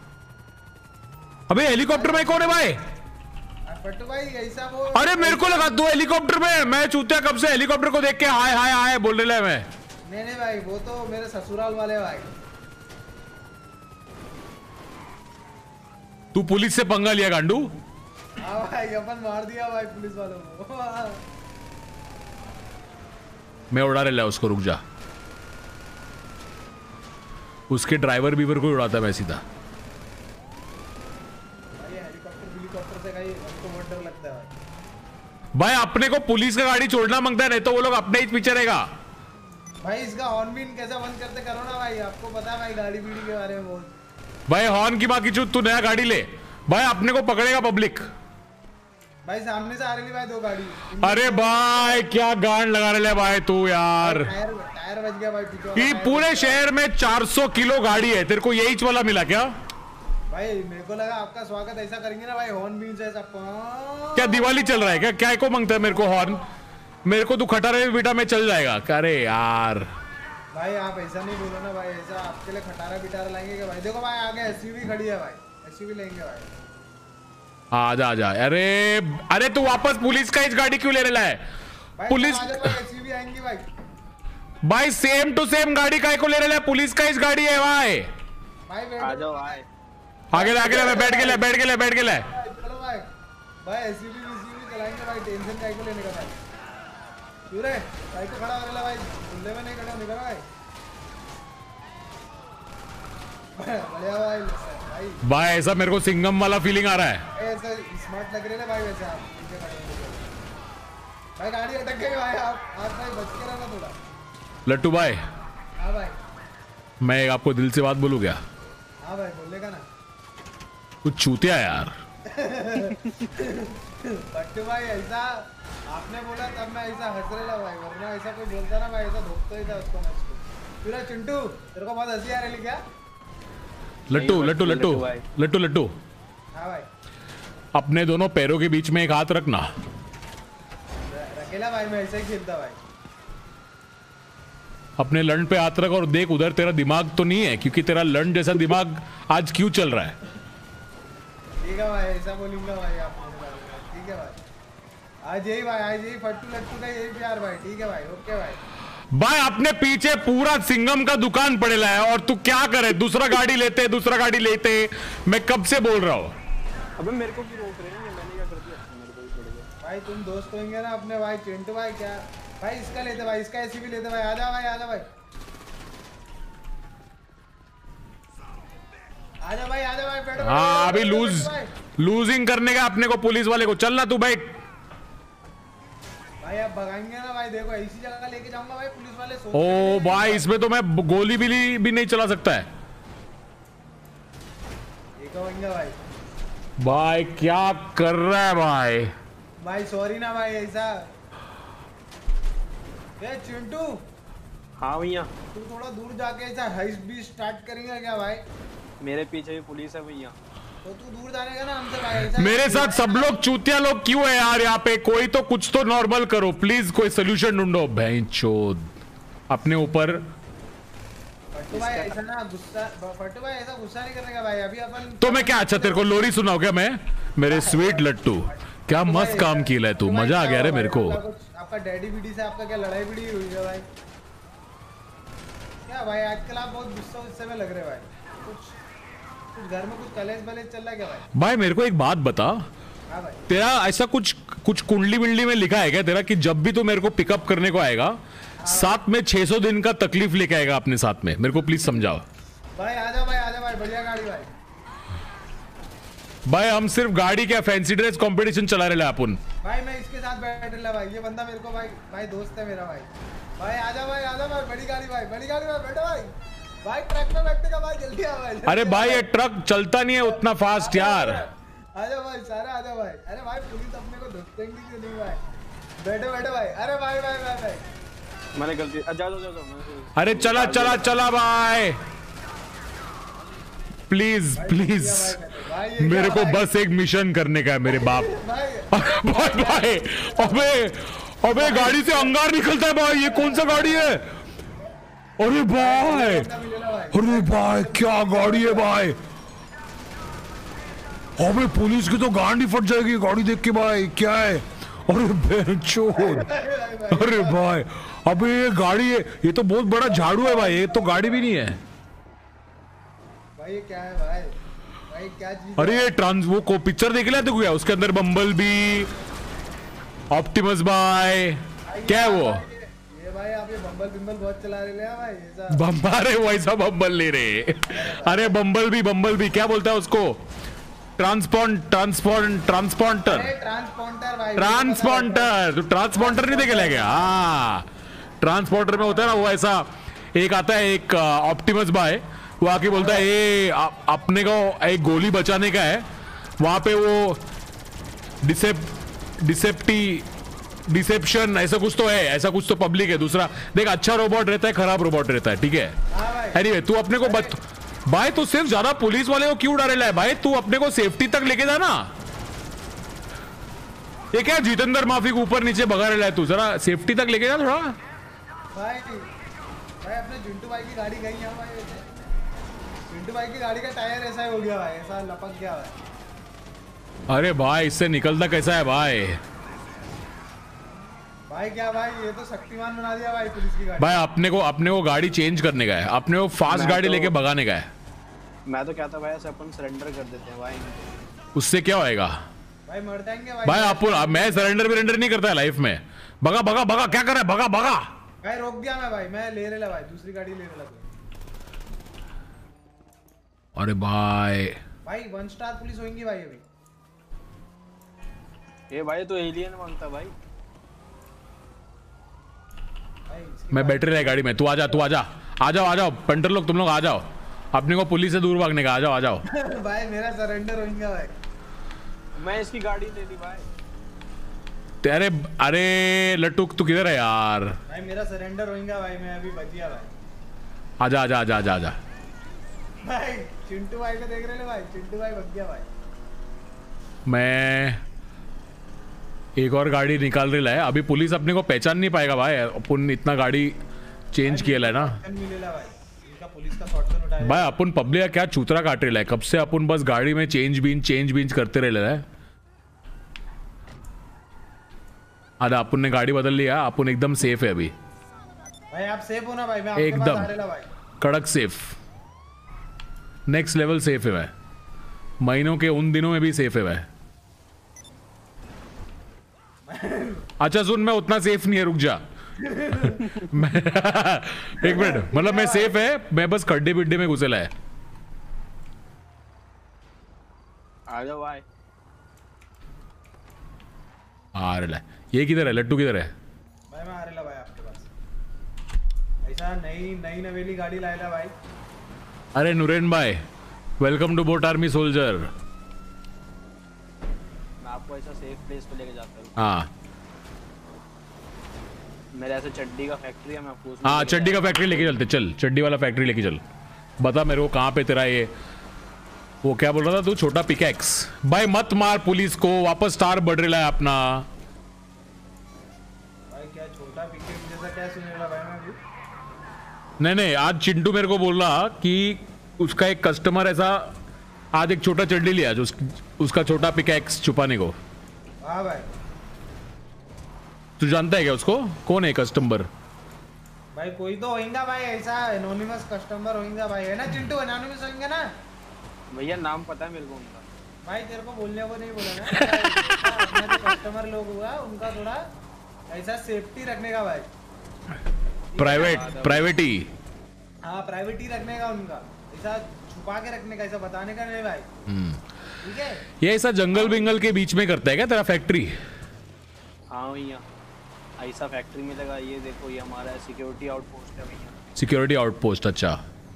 अबे हेलीकॉप्टर में कौन है भाई?
पट्टू भाई ऐसा वो।
अरे मेरे को लगा तू हेलीकॉप्टर में। मैं चूतिया कब से हेलीकॉप्टर को देख के हाय हाय हाय बोल रहा है मैं।
नहीं भाई वो तो मेरे ससुराल वाले भाई।
तू पुलिस से पंगा लिया गांडू?
हाँ भाई अपन मार दिया भाई पुलिस वालों को।
मैं उड़ा रहा उसको, रुक जा। उसके ड्राइवर बीवर को उड़ाता मैं सीधा। भाई अपने को पुलिस का गाड़ी छोड़ना मांगता है, नहीं तो वो लोग अपने ही पीछे रहेगा।
भाई इसका हॉर्न बीन कैसे बंद करते करो ना भाई, आपको पता है भाई गाड़ी बीड़ी के बारे में बहुत।
भाई हॉर्न की बाकी चूत, तू नया गाड़ी ले भाई, अपने को पकड़ेगा पब्लिक।
भाई सामने से आ रही भाई दो गाड़ी।
अरे भाई क्या गांड लगा रहे भाई तू यार।
टायर बच गया भाई पीछे।
पूरे शहर में 400 किलो गाड़ी है, तेरे को यही वाला मिला क्या?
भाई मेरे को लगा आपका स्वागत ऐसा करेंगे ना भाई, हॉर्न बीन से सब।
क्या दिवाली चल रहा है क्या? क्या को मांगता है मेरे को हॉर्न? मेरे को तू खटारे बेटा में चल जाएगा। अरे यार
भाई आप ऐसा नहीं बोलो ना भाई, ऐसा आपके लिए खटारा बिटारा लाएंगे क्या भाई? देखो भाई आगे एसयूवी खड़ी है भाई, एसयूवी लेंगे भाई।
आजा आजा। अरे तू वापस पुलिस का इस गाड़ी क्यों लेने लाया? पुलिस
एसयूवी आएंगी भाई।
भाई सेम टू सेम गाड़ी काय को ले रहे? पुलिस का इस गाड़ी है भाई।
आ जाओ भाई
आगे मैं बैठ के ले
चलो भाई। भाई एसयूवी चलाएंगे भाई, टेंशन काय को लेने का भाई। क्यों रे काय को खड़ा हो रहा भाई, खुले में नहीं खड़ा होने का भाई। बढ़िया भाई।
भाई ऐसा मेरे को सिंघम वाला फीलिंग आ रहा है।
ऐसा स्मार्ट लग रहे ना भाई वैसे आप पीछे खड़े हो। भाई गाड़ी अटक गई भाई, आप भाई बच के रहना थोड़ा।
लट्टू भाई।
हाँ भाई
मैं आपको दिल से बात बोलूं क्या?
हाँ भाई बोलेगा ना।
कुछ चूतिया यार।
बट्टू भाई ऐसा आपने बोला तब मैं ऐसा हंस रहा भाई, वरना ऐसा कोई बोलता ना भाई ऐसा धोखता ही था उसको मैं उसको। पूरा चिंटू तेरे को बहुत हंसी आ रही क्या?
लट्टू
हाँ भाई
अपने दोनों पैरों के बीच में एक हाथ रखना।
रखेला भाई, मैं ऐसा ही खेलता भाई।
अपने लंड पे हाथ रख और देख उधर तेरा दिमाग तो नहीं है, क्योंकि तेरा लंड जैसा दिमाग आज क्यों चल रहा है?
ठीक है भाई, ऐसा बोलूंगा भाई आप। ठीक है भाई आज यही फट्टू लट्टू का यही प्यार भाई। ठीक है भाई, ओके भाई।
भाई अपने पीछे पूरा सिंगम का दुकान पड़ेला है और तू क्या करे, दूसरा गाड़ी लेते। मैं कब से बोल रहा हूँ।
अबे मेरे को क्यों रोक रहे हैं, मैंने क्या कर दिया? मेरे को भी छोड़ दो
भाई, तुम दोस्त होंगे ना अपने भाई। चिंटू भाई क्या भाई, इसका लेते भाई, इसका ऐसी भी लेते भाई। आजा भाई, आजा भाई, आजा भाई, आजा भाई, बैठो।
हाँ अभी लूजिंग करने का अपने को पुलिस वाले को। चल ना तू बैठ
भाई। आप भगाएंगे ना भाई, देखो ऐसी जगह लेके जाऊंगा भाई, पुलिस वाले
ओ भाई इसमें तो मैं गोली भी नहीं चला सकता है
भाई।
भाई क्या कर रहा है भाई।
भाई सॉरी ना भाई, ऐसा। ए चिंटू।
हाँ भैया।
तू थोड़ा दूर जाके ऐसा हाइस्ट भी स्टार्ट करेंगे क्या भाई?
मेरे पीछे भी पुलिस है भैया।
तो तू दूर जाने का ना हमसे भाई। ऐसा
मेरे साथ सब लोग चूतिया लोग क्यों है यार यहाँ पे? कोई तो कुछ तो नॉर्मल करो प्लीज, कोई सोल्यूशन ढूंढो। भैंचोद अपने ऊपर।
फट्टू भाई ऐसा ना गुस्सा, फट्टू भाई ऐसा गुस्सा नहीं करने का भाई। अभी अपन
तो मैं क्या, अच्छा तेरे को लोरी सुनाओ क्या मैं? मेरे स्वीट लट्टू क्या मस्त काम किया है तू, मजा आ गया रे मेरे को।
आपका डैडी बीडी से आपका क्या लड़ाई बीड़ी हुई है भाई? क्या भाई आजकल आप बहुत गुस्से में लग रहे भाई। कुछ घर में कुछ कलेश बलेश चल रहा है क्या भाई?
भाई मेरे को एक बात बता।
हाँ भाई।
तेरा ऐसा कुछ कुंडली विंडली में लिखा है क्या तेरा कि जब भी तू मेरे को पिकअप करने को आएगा साथ में 600 दिन का तकलीफ लेके आएगा अपने साथ में? मेरे को प्लीज समझाओ
भाई। आजा भाई, बढ़िया गाड़ी भाई।
भाई हम सिर्फ गाड़ी क्या फैंसी ड्रेस कंपटीशन चला रहे अपन।
भाई मैं इसके साथ बैठ रहा भाई, ये बंदा मेरे को भाई दोस्त है मेरा भाई। भाई आजा भाई, बड़ी गाड़ी भाई, बैठो भाई। भाई ट्रक में बैठने का भाई, जल्दी आ भाई।
अरे भाई ये ट्रक चलता नहीं है उतना फास्ट यार।
आजा भाई, सारा आजा भाई। अरे भाई पुलिस अपने को धुकेंगी क्यों नहीं भाई? बैठो भाई। अरे भाई
मैंने गलती। जा।
अरे चला भाई प्लीज मेरे को बस एक मिशन करने का है मेरे बाप। भाई अबे गाड़ी से अंगार निकलता है भाई, ये कौन सा गाड़ी है? अरे भाई क्या गाड़ी है भाई। अबे पुलिस की तो गांड ही फट जाएगी गाड़ी देख के भाई। क्या है? अरे बेंचोद। अरे भाई अबे ये गाड़ी है, ये तो बहुत बड़ा झाड़ू है भाई, ये तो गाड़ी भी नहीं है
भाई। ये क्या है भाई क्या चीज?
अरे ये वो को पिक्चर देख लिया तो क्या उसके अंदर बम्बल बी, ऑप्टिमस भाई, क्या है वो?
ये भाई आप ये बम्बल बहुत चला रहे हैं भाई। ऐसा
बम्बारे वैसा बम्बल ले रहे। अरे बम्बल बी क्या बोलता है उसको? ट्रांसपॉन्टर
भाई।
ट्रांसपॉन्टर। तो ट्रांसपॉन्टर नहीं देखे लगे? हाँ ट्रांसपोर्टर में होता है ना वो, ऐसा एक आता है एक ऑप्टिमस बाय, वो आके बोलता है ये अपने को एक गोली बचाने का है, वहां पे वो डिसेप्शन ऐसा कुछ तो है, ऐसा कुछ तो पब्लिक है। दूसरा देख, अच्छा रोबोट रहता है, खराब रोबोट रहता है, ठीक है। एनीवे तू अपने को भाई तू सिर्फ ज्यादा पुलिस वाले को क्यों डरेला है भाई? तू अपने को सेफ्टी तक लेके जा ना। ये क्या जितेंद्र माफी को ऊपर नीचे भगा रहा है तू? जरा सेफ्टी तक लेके जा थोड़ा
भाई। अपने चिंटू भाई की गाड़ी गई है भाई। चिंटू भाई की गाड़ी का टायर ऐसा ही हो गया भाई, ऐसा लपक गया भाई।
अरे भाई इससे निकलता कैसा है भाई?
भाई क्या भाई, ये तो शक्तिमान बना दिया भाई पुलिस की गाड़ी।
भाई अपने को गाड़ी चेंज करने का है, अपने को फास्ट गाड़ी लेके भगाने का है।
मैं तो कहता भाई ऐसे अपन सरेंडर कर देते हैं भाई।
उससे क्या होएगा
भाई? मर जाएंगे
भाई अपन। मैं सरेंडर नहीं करता है लाइफ में। भगा क्या कर रहा है? भगा
भाई। रोक दिया मैं भाई, मैं ले रहा भाई, दूसरी गाड़ी ले रहा।
अरे भाई
1 स्टार पुलिस होंगी भाई अभी।
ये भाई तो एलियन मांगता भाई।
मैं बैटरी रहा गाड़ी में, तू आ जाओ पंटर लोग, तुम लोग आ जाओ। अपने को पुलिस से दूर भागने का, आ जाओ।
भाई मेरा सरेंडर होगा भाई।
मैं इसकी गाड़ी ले ली भाई।
तेरे अरे लट्टू तू किधर है यार?
भाई मेरा सरेंडर होगा भाई, मैं अभी बच गया भाई।
आजा
भाई चिंटू भाई को देख रहे भाई, चिंटू भाई बच गया भाई।
मैं एक और गाड़ी निकाल रही है, अभी पुलिस अपने को पहचान नहीं पाएगा भाई, अपन इतना गाड़ी चेंज किया है ना भाई। अपन पब्लिक क्या चूतरा काट रहे है, कब से अपन बस गाड़ी में चेंज बींच करते रहे है। अरे अपन ने गाड़ी बदल लिया, अपन एकदम सेफ है अभी,
भाई आप सेफ हो ना भाई? मैं आपके पास
एकदम
आ रहा भाई।
कड़क सेफ, नेक्स्ट लेवल सेफ है भाई, महीनों के उन दिनों में भी सेफ है भाई। अच्छा सुन, मैं उतना सेफ नहीं है, रुक जा। मैं एक मिनट, मतलब मैं सेफ है, मैं बस खड्डे बिड्डे में घुसेला है।
आ जाओ भाई।
आ रहा है, ये किधर है? लट्टू किधर है?
भाई मैं आ रहा भाई आपके पास। ऐसा नई नवेली गाड़ी लाएगा भाई।
अरे नुरेन भाई, welcome to bot army soldier.
मैं आपको ऐसा सेफ प्लेस पे लेके जाता हूँ।
हाँ
मेरे ऐसे चड्डी का फैक्ट्री है, मैं आपको उसमें
हाँ,
लेके
चड्डी का फैक्ट्री लेके चलते, चल चड्डी वाला फैक्ट्री लेके चल। बता मेरे को कहाँ पे तेरा ये, वो क्या बोल रहा था तू, छोटा पिकैक्स? भाई मत मार पुलिस को, वापस स्टार बढ़ रहा है अपना।
भाई क्या छोटा पिकेट जैसा क्या सुन रहा भाई मैं अभी?
नहीं, आज चिंटू मेरे को बोल रहा कि उसका एक कस्टमर ऐसा आज एक छोटा चड्डी लिया, जो उसका छोटा पिकैक्स छुपाने को।
हाँ भाई।
तू जानता है क्या उसको? कौन है कस्टमर?
भाई कोई तो होएगा भाई, ऐसा एनोनिमस कस्टमर होएगा भाई, है ना चिंटू? एनोनिमस होएंगे ना
भैया, नाम पता है मेरे को उनका।
भाई? तेरे को बोलने को नहीं बोला ना। अपना जो कस्टमर लोग हुआ उनका थोड़ा ऐसा सेफ्टी रखने का भाई,
प्राइवेट ही।
हाँ प्राइवेट ही रखने का उनका, ऐसा छुपा के रखने का, ऐसा बताने का नहीं भाई। ठीक है?
ये ऐसा जंगल बिंगल के बीच में करता है क्या तेरा फैक्ट्री?
हाँ भैया, ऐसा फैक्ट्री में लगा। ये देखो, ये हमारा सिक्योरिटी आउटपोस्ट है भैया।
सिक्योरिटी आउटपोस्ट, अच्छा।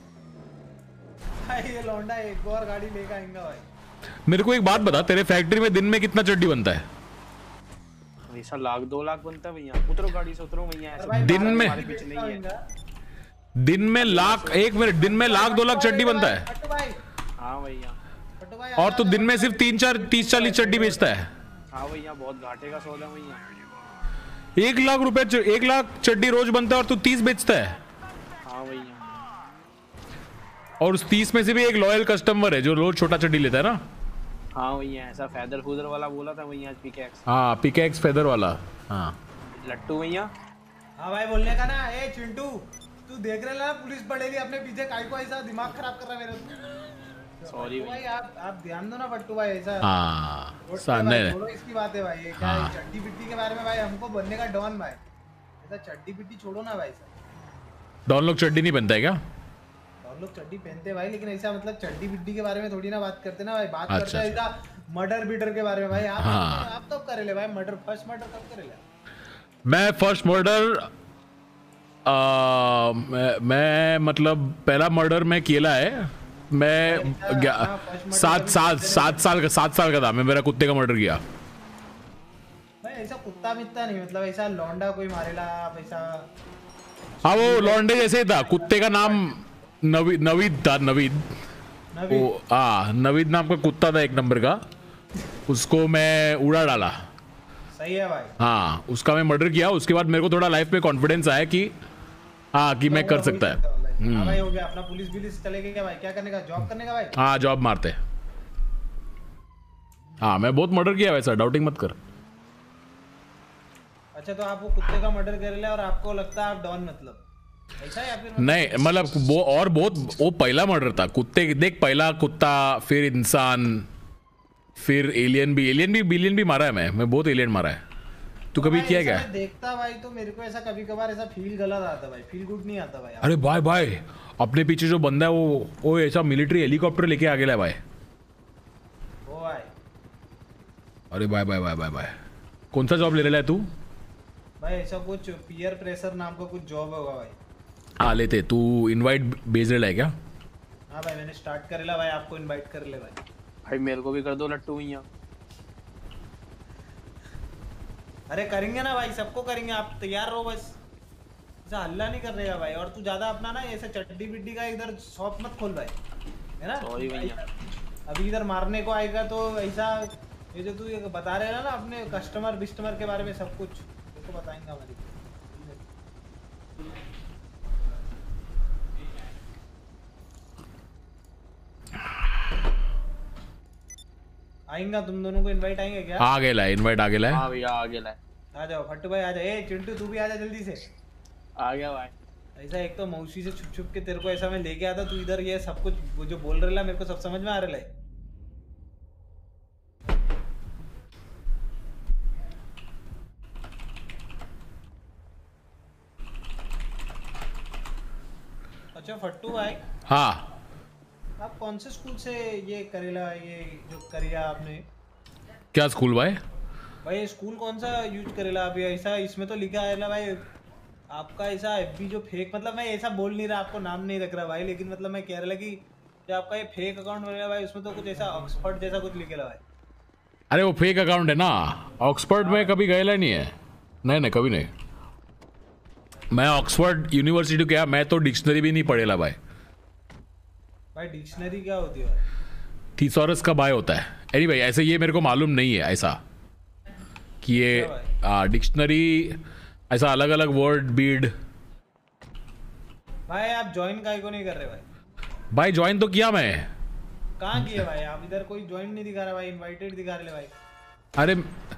भाई ये लौंडा एक और गाड़ी लेकर आएगा भाई।
मेरे को एक बात बता, तेरे फैक्ट्री में दिन में कितना चड्डी बनता है?
ऐसा 1-2 लाख बनता है भैया। उतरो गाड़ी से, उतरो भैया। ऐसा
भाई
दिन में?
हमारे पीछे नहीं है।
दिन में लाख, एक मिनट, दिन में 1-2 लाख चड्डी बनता है?
पट्टू भाई,
हाँ भैया।
पट्टू भाई
और तू दिन में सिर्फ 30-40 चड्डी बेचता है?
हाँ भैया, बहुत घाटे का सौदा है भैया।
1 लाख रुपए, 1 लाख चड्डी रोज बनता है और तू 30 बेचता है?
हाँ भैया।
और उस 30 में से भी एक लॉयल कस्टमर है जो रोज छोटा चड्डी लेता है ना?
हाँ भैया, ऐसा फेदर फूदर वाला बोला था भैया आज पिकैक्स।
हाँ, पिकैक्स फेदर वाला। हाँ
लट्टू भैया।
हाँ भाई बोलने का ना, ए चिंटू तू देख रहे ना पुलिस पड़ेगी अपने पीछे, काय को ऐसा दिमाग खराब कर रहा है मेरा।
सॉरी
भाई आप ध्यान दो ना पट्टू भाई, ऐसा
हाँ,
नहीं छोड़ो इसकी बात है भाई। ये क्या है चड्डी पिट्टी के बारे में भाई, हमको बनने का डॉन भाई, ऐसा चड्डी पिट्टी छोड़ो ना भाई। सर
डॉन लोग चड्डी नहीं पहनता है क्या?
डॉन लोग चड्डी पहनते भाई, लेकिन ऐसा मतलब चड्डी पिट्टी के बारे में थोड़ी ना बात करते ना भाई। बात
अच्छा,
करते हैं ऐसा मर्डर बीटर के बारे में भाई। आप
हाँ।
आप तो करे ले भाई मर्डर, फर्स्ट मर्डर कब करे ले?
मैं फर्स्ट मर्डर, मैं मतलब पहला मर्डर मैं किया है। मैं 7 साल का था, मैं मेरा कुत्ते का मर्डर किया
भाई। ऐसा कुत्ता मित्ता नहीं, मतलब ऐसा लौंडा कोई मारेला आप ऐसा?
हाँ, वो लॉन्डे जैसे ही था। कुत्ते का नाम नवीद था, नवीद। हाँ, नवीद नाम का कुत्ता था, 1 नंबर का। उसको मैं उड़ा डाला।
सही है भाई।
हाँ, उसका मैं मर्डर किया। उसके बाद मेरे को थोड़ा लाइफ में कॉन्फिडेंस आया कि हाँ, कि मैं कर सकता है।
हाँ भाई, हो गया अपना। पुलिस बिलिस चलेगा क्या भाई? क्या करने का, जॉब करने का भाई?
हाँ, जॉब मारते। हाँ, मैं बहुत मर्डर किया वैसा, डाउटिंग मत कर।
अच्छा, तो आप वो कुत्ते का मर्डर कर ले और आपको लगता है आप डॉन, मतलब ऐसा है या फिर?
नहीं, मतलब वो और बहुत, वो पहला मर्डर था। कुत्ते देख, पहला कुत्ता, फिर इंसान, फिर एलियन भी बिलियन भी मारा है। मैं बहुत एलियन मारा है। तू कभी किया क्या?
देखता भाई तो मेरे को ऐसा कभी कभार ऐसा फील गलत आता भाई, फील गुड नहीं आता भाई।
अरे भाई, अपने पीछे जो बंदा है वो ऐसा मिलिट्री हेलीकॉप्टर लेके आ गया है भाई।
ओ भाई।
अरे भाई, कौन सा जॉब ले रहा है तू?
भाई ऐसा कुछ पीयर प्रेशर नाम का कुछ जॉब होगा भाई।
हाँ, लेते। तू इनवाइट भेज रहा है क्या?
हाँ भाई, मैंने स्टार्ट कर लिया भाई, आपको इनवाइट कर ले भाई।
भाई मेरे को भी कर दो लट्टू भैया।
अरे करेंगे ना भाई, सबको करेंगे, आप तैयार रहो बस। ऐसा हल्ला नहीं कर रहेगा भाई। और तू ज्यादा अपना ना ऐसा चड्डी बिड्डी का इधर शॉप मत खोल भाई, है ना?
सॉरी भैया।
अभी इधर मारने को आएगा तो ऐसा, ये जो तू ये बता रहे ना अपने कस्टमर बिस्टमर के बारे में सब कुछ तो बताएंगे हमारी। आएगा तुम दोनों को इनवाइट आएंगे क्या?
आ गेला इनवाइट, आ गेला
हाँ भैया, आ गेला है।
आ जाओ फट्टू भाई आ जाओ। ए चिंटू तू भी आ जा जल्दी से।
आ गया भाई।
ऐसा एक तो मौसी से छुप छुप के तेरे को ऐसा मैं लेके आता, तू इधर ये सब कुछ वो जो बोल रहा मेरे को सब समझ में आ रहा है। अच्छा फट्टू भाई,
हाँ
आप कौन से स्कूल से ये करेला ये जो करिया आपने?
क्या स्कूल भाई?
भाई स्कूल कौन सा यूज करेला अभी? ऐसा इसमें तो लिखा है ना भाई आपका ऐसा एफबी जो फेक, मतलब मैं ऐसा बोल नहीं रहा, आपको नाम नहीं रख रहा भाई, लेकिन मतलब मैं कह रहा कि जो आपका ये फेक अकाउंट बनेगा भाई उसमें तो कुछ ऐसा ऑक्सफोर्ड जैसा कुछ लिखेला भाई।
अरे वो फेक अकाउंट है ना, ऑक्सफोर्ड में कभी गए नहीं है। नहीं कभी नहीं। मैं ऑक्सफोर्ड यूनिवर्सिटी गया, मैं तो डिक्शनरी भी नहीं पढ़ेला भाई।
भाई डिक्शनरी क्या होती है भाई?
थीसॉरस का बाय होता है। एनी भाई ऐसे ये मेरे को मालूम नहीं है ऐसा कि ये डिक्शनरी ऐसा अलग अलग वर्ड बीड।
भाई आप ज्वाइन काहे को नहीं कर रहे भाई?
भाई ज्वाइन तो किया मैं।
कहाँ किए भाई? आप इधर कोई ज्वाइन नहीं दिखा रहा भाई, इनवाइटेड दिखा रहे भाई।
अरे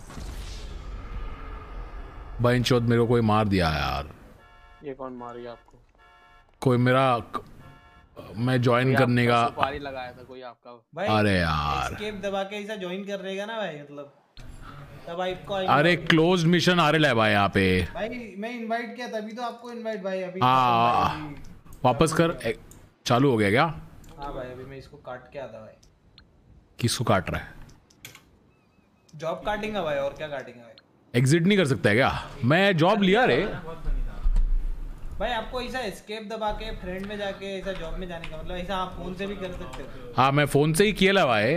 भाई चौथ मेरे को कोई मार दिया यार।
ये कौन मार गया आपको?
कोई मेरा मैं ज्वाइन करने का
सुपारी लगाया था कोई आपका?
भाई
अरे यार
एस्केप दबा के ऐसा ज्वाइन कर रहेगा ना भाई, मतलब तब आपको
अरे क्लोज्ड मिशन आ रहा है भाई यहाँ पे।
भाई मैं इनवाइट किया तभी तो आपको इनवाइट भाई। अभी
हाँ वापस कर। चालू हो गया क्या?
हाँ भाई अभी मैं इसको काट के आता भाई।
किसको काट रहा है?
जॉब काटेंगे भाई, और क्या काटेंगे भाई?
एग्जिट नहीं कर सकता है क्या? मैं जॉब लिया रे
भाई आपको ऐसा एस्केप दबा के फ्रेंड में जाके ऐसा जॉब में जाने का मतलब ऐसा आप फोन से भी कर सकते हो।
हाँ मैं फोन से ही किया ला भाई।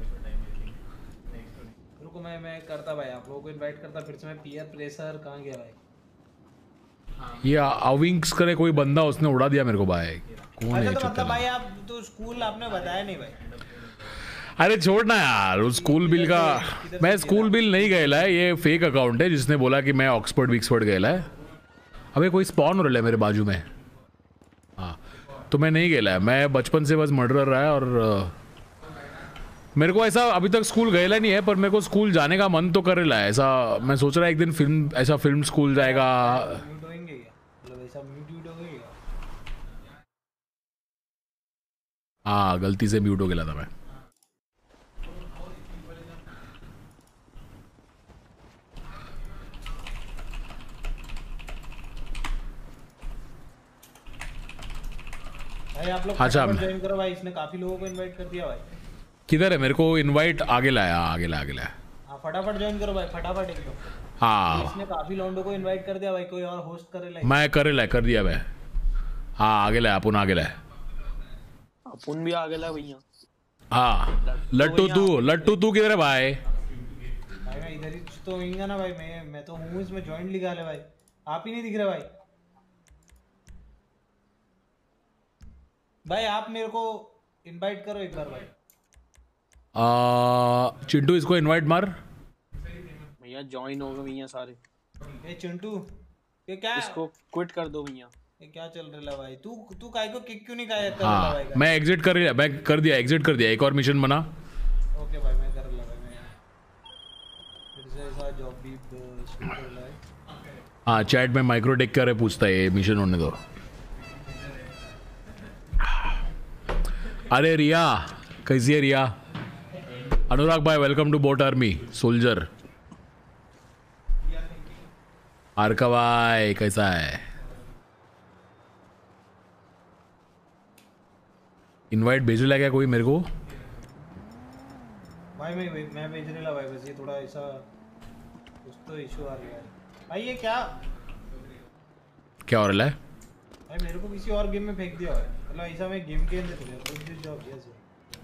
रुको मैं करता भाई, आप लोगों को इनवाइट करता फिर से। मैं पीयर प्रेशर कहाँ गया भाई?
ये अविंक्स करे कोई बंदा, उसने उड़ा दिया मेरे को भाई। कौन है
अच्छा तो
चुप
मतलब भाई आप तो स्कूल आपने बताया नहीं भाई।
अरे छोड़ना यार उस स्कूल बिल का। मैं स्कूल बिल नहीं गया है, ये फेक अकाउंट है जिसने बोला कि मैं ऑक्सफोर्ड विक्सफोर्ड गया है। अबे कोई स्पॉन हो रहा है मेरे बाजू में। हाँ तो मैं नहीं गया है, मैं बचपन से बस मर्डरर रहा है। और मेरे को ऐसा अभी तक स्कूल गया नहीं है, पर मेरे को स्कूल जाने का मन तो कर रहा है। ऐसा मैं सोच रहा है एक दिन फिल्म स्कूल जाएगा।
म्यूट होंगे क्या? मतलब ऐसा म्यूट हो गया?
हाँ गलती से म्यूट हो गया था मैं।
भाई आप लोग
अच्छा,
फटाफट ज्वाइन करो भाई, इसने काफी लोगों को इनवाइट कर दिया भाई।
किधर है? मेरे को इनवाइट आगे लाया।
हाँ फटाफट ज्वाइन करो भाई, फटाफट एकदम।
हाँ
इसने काफी लोगों को इनवाइट कर दिया भाई, कोई और होस्ट करे लाइक।
मैं कर दिया मैं। हाँ आगे लाया अपन, आगे लाया।
अपन भी आ गया भैया।
हाँ लट्टू तू किधर है भाई?
भाई मैं इधर ही तो होऊंगा ना भाई। मैं तो हूँ इसमें, ज्वाइन लिखा ले भाई। आप ही नहीं दिख रहे भाई। भाई आप मेरे को इनवाइट करो एक बार भाई।
चिंटू इसको इनवाइट मार।
भैया ज्वाइन हो गए भैया सारे।
ए चिंटू ये क्या?
इसको क्विट कर दो भैया।
ये क्या चल रहा है भाई? तू काय को किक क्यों नहीं कर रहा
हाँ
भाई?
मैं एग्जिट कर दिया एक और मिशन बना।
ओके भाई मैं कर लगा मैं फिर से ऐसा जॉब भी शुरू कर रहा है।
हाँ चैट में माइक्रोटेक कर पूछता है ये मिशन होने दो। अरे रिया कैसी है रिया? अनुराग भाई welcome to bot army soldier. Arka भाई कैसा है? इनवाइट भेज रहा क्या कोई मेरे को?
भाई मैं भेज रहा भाई, बस ये थोड़ा ऐसा कुछ तो इशू आ रहा है भाई। ये क्या
क्या हो रहा है?
भाई मेरे को किसी और गेम में फेंक दिया भाई। मतलब ऐसा मैं गेम के अंदर कुछ जॉब किया सर।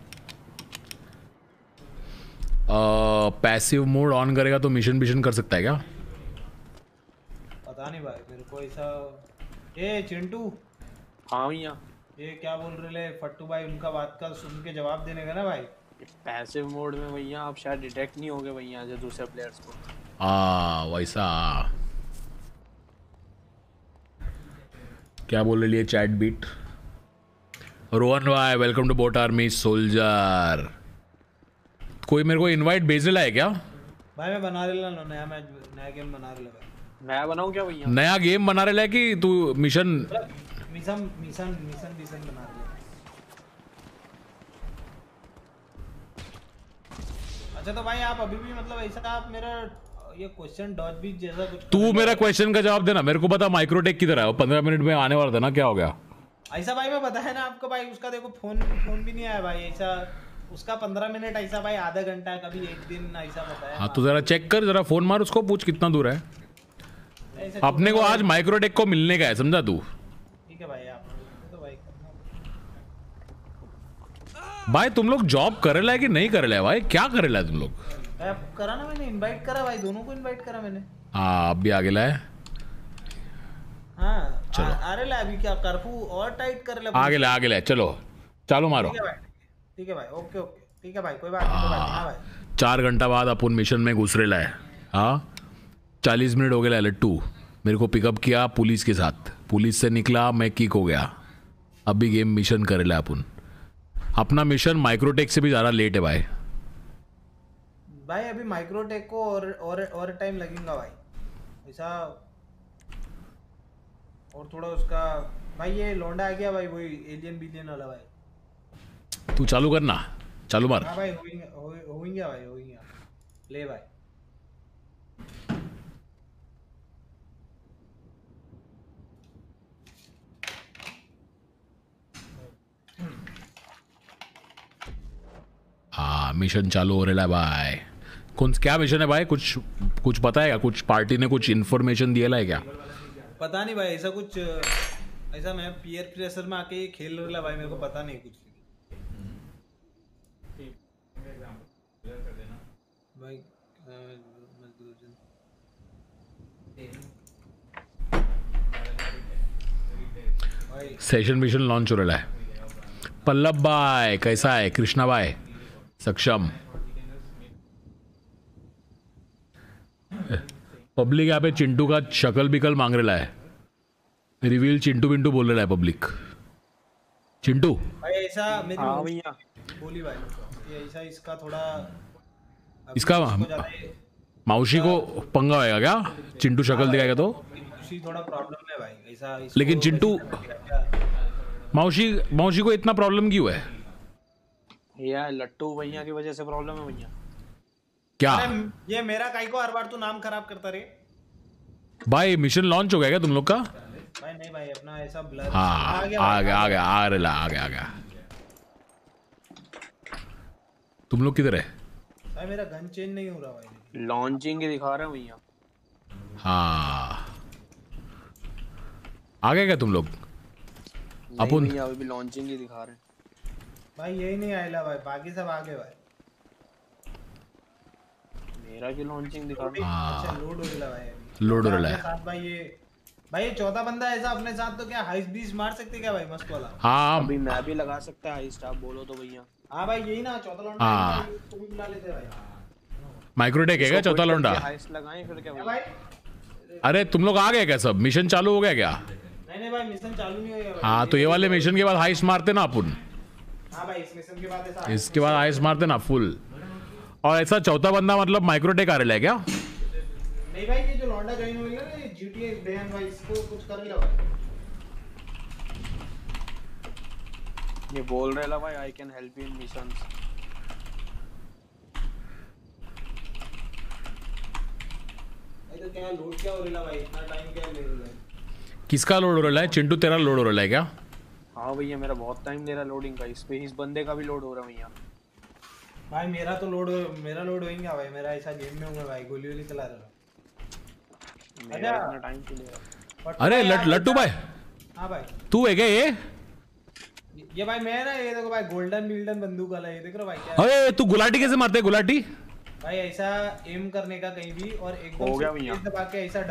पैसिव मोड ऑन करेगा तो मिशन कर सकता है क्या?
पता नहीं भाई मेरे को ऐसा। ए चिंटू
हाँ भैया।
ये क्या बोल रहे फट्टू भाई? उनका बात का सुन के जवाब देने का ना भाई।
पैसिव मोड में भैया आप शायद डिटेक्ट नहीं होगे भैया जो दूसरे प्लेयर्स को।
वैसा क्या बोल रही है चैट बीट? रोहन भाई welcome to bot army soldier. कोई मेरे को इनवाइट भेज रहा है क्या?
भाई मैं बना रहा हूँ नया मैच, नया गेम बना रहा भाई।
नया बनाऊं क्या भैया?
नया गेम बना रहे है कि तू mission?
Mission mission mission mission बना रहा। अच्छा तो भाई आप अभी भी मतलब ऐसा आप मेरा ये क्वेश्चन डॉज बीच जैसा कुछ
तू मेरा क्वेश्चन का जवाब देना। मेरे को पता माइक्रोटेक किधर है, वो 15 मिनट में आने वाला था ना, क्या हो गया?
ऐसा भाई मैं बताया ना आपको भाई, उसका देखो फोन फोन भी नहीं आया भाई। ऐसा उसका 15 मिनट, ऐसा भाई आधा घंटा, कभी एक दिन ऐसा बताया।
हाँ तो जरा चेक कर, जरा फोन मार उसको, पूछ कितना दूर है।
ऐसे
अपने को आज माइक्रोटेक को मिलने का है, समझा तू?
ठीक है भाई, आप तो भाई
भाई तुम लोग जॉब करेला है कि नहीं करेला है भाई? क्या करेला है तुम लोग?
आप करा ना, मैंने इनवाइट करा भाई, दोनों को इनवाइट करा मैंने।
हाँ अब भी आगे लाए।
हाँ
चलो।
अरे ला अभी क्या कर्फ्यू और टाइट कर ले।
आगे लाए, आगे लाए, चलो चालू मारो।
ठीक है भाई, ओके ओके ठीक है भाई, कोई बात नहीं, कोई बात नहीं। हाँ भाई
4 घंटा बाद अपन मिशन में घुस रहे है। हाँ 40 मिनट हो गए लट्टू। मेरे को पिकअप किया पुलिस के साथ, पुलिस से निकला, मैं किक हो गया। अभी गेम मिशन करेला अपन। अपना मिशन माइक्रोटेक से भी ज़्यादा लेट है भाई।
भाई अभी माइक्रोटेक को और टाइम लगेगा भाई ऐसा। और थोड़ा उसका भाई ये लौंडा आ गया भाई, वही एलियन बिलियन वाला भाई।
तू चालू करना, चालू मार।
हाँ भाई होएंगे भाई, होएंगे। ले भाई
हाँ मिशन चालू हो रहा है भाई। कौन क्या मिशन है भाई? कुछ कुछ पता है क्या? कुछ पार्टी ने कुछ इन्फॉर्मेशन दिया है क्या?
पता नहीं भाई, ऐसा कुछ ऐसा मैं पीयर प्रेशर में आके खेल रहा भाई, मेरे को पता नहीं कुछ भाई।
सेशन मिशन लॉन्च हो रहा है। पल्लव भाई कैसा है? कृष्णा भाई सक्षम। पब्लिक यहाँ पे चिंटू का शक्ल बिकल मांग रहा है। रिवील चिंटू बिंटू बोल रहा है पब्लिक। चिंटू
भाई ऐसा मेरी
हाँ भैया
बोली भाई, ये ऐसा इसका थोड़ा
इसका मौसी को पंगा होएगा क्या? चिंटू शक्ल दिखाएगा तो
मौसी थोड़ा प्रॉब्लम है भाई ऐसा।
लेकिन चिंटू मौसी को इतना प्रॉब्लम क्यों है?
भैया लट्टू भैया की वजह से प्रॉब्लम है भैया।
क्या
ये मेरा काई को हर बार तू नाम खराब करता रे
भाई? मिशन लॉन्च हो गया क्या तुम लोग का?
भाई नहीं भाई, अपना ऐसा ब्लर
हाँ आ गया। तुम लोग किधर है
भाई? मेरा गन चेंज नहीं हो रहा भाई।
लॉन्चिंग ही दिखा रहे हैं भैया।
हाँ आ गए क्या तुम लोग?
अपन भैया अभी भी लॉन्चिंग ही दिखा रहे हैं
भाई। यही नहीं आयला भाई, बाकी सब आ गए भाई।
मेरा की लॉन्चिंग दिखा रहे हैं।
अच्छा लोड हो रहा भाई,
लोड हो रहा है
साथ भाई। ये चौथा बंदा ऐसा अपने साथ, तो क्या हाइस बीस मार सकते क्या भाई? मस्त वाला।
हाँ
अभी मैं भी लगा सकता है हाइस्ट, आप बोलो तो भैया।
हाँ भाई यही ना चौथा लौंडा
हाँ।
है, उसको भी बुला लेते हैं भाई।
माइक्रोटेक है क्या चौथा लौंडा?
हाइस्ट लगाएं फिर क्या
क्या
भैया?
भाई?
अरे तुम लोग आ गए क्या? सब मिशन चालू हो गया क्या?
नहीं भाई मिशन चालू नहीं होगा भाई।
हाँ तो ये वाले मिशन के बाद हाइस्ट मारते ना अपन।
हाँ भाई इस मिशन के बाद ऐसा
इसके बाद हाइस्ट मारते ना फुल। और ऐसा चौथा बंदा मतलब माइक्रोटेक आ रहा है क्या?
नहीं भाई, ये जो लौंडा ज्वाइन हो गया ना, ये GTA बैन भाई, इसको कुछ कर लिया भाई।
ये बोल रहे ला भाई I can help you in missions.
भाई तो क्या लोड क्या हो रहा है भाई? इतना टाइम क्या ले रहा है?
किसका लोड हो रहा है? चिंटू तेरा लोड हो रहा है क्या?
हाँ भैया मेरा बहुत टाइम ले रहा है लोडिंग का। इस पे इस बंदे का भी लोड हो रहा है भैया।
भाई मेरा लोड होएगा भाई। मेरा ऐसा गेम में हूँ भाई, गोली वोली चला रहा हूँ।
मेरा इतना टाइम क्यों ले रहा है?
अरे लट्टू भाई
हाँ भाई
तू है क्या?
ये भाई मैं ना, ये देखो भाई गोल्डन बंदूक वाला, ये देख रहे हो भाई क्या?
अरे तू गुलाटी कैसे मारते है? गुलाटी
भाई ऐसा एम करने का कहीं भी, और एकदम
हो गया
से
भैया।
तेज दबा के ऐसा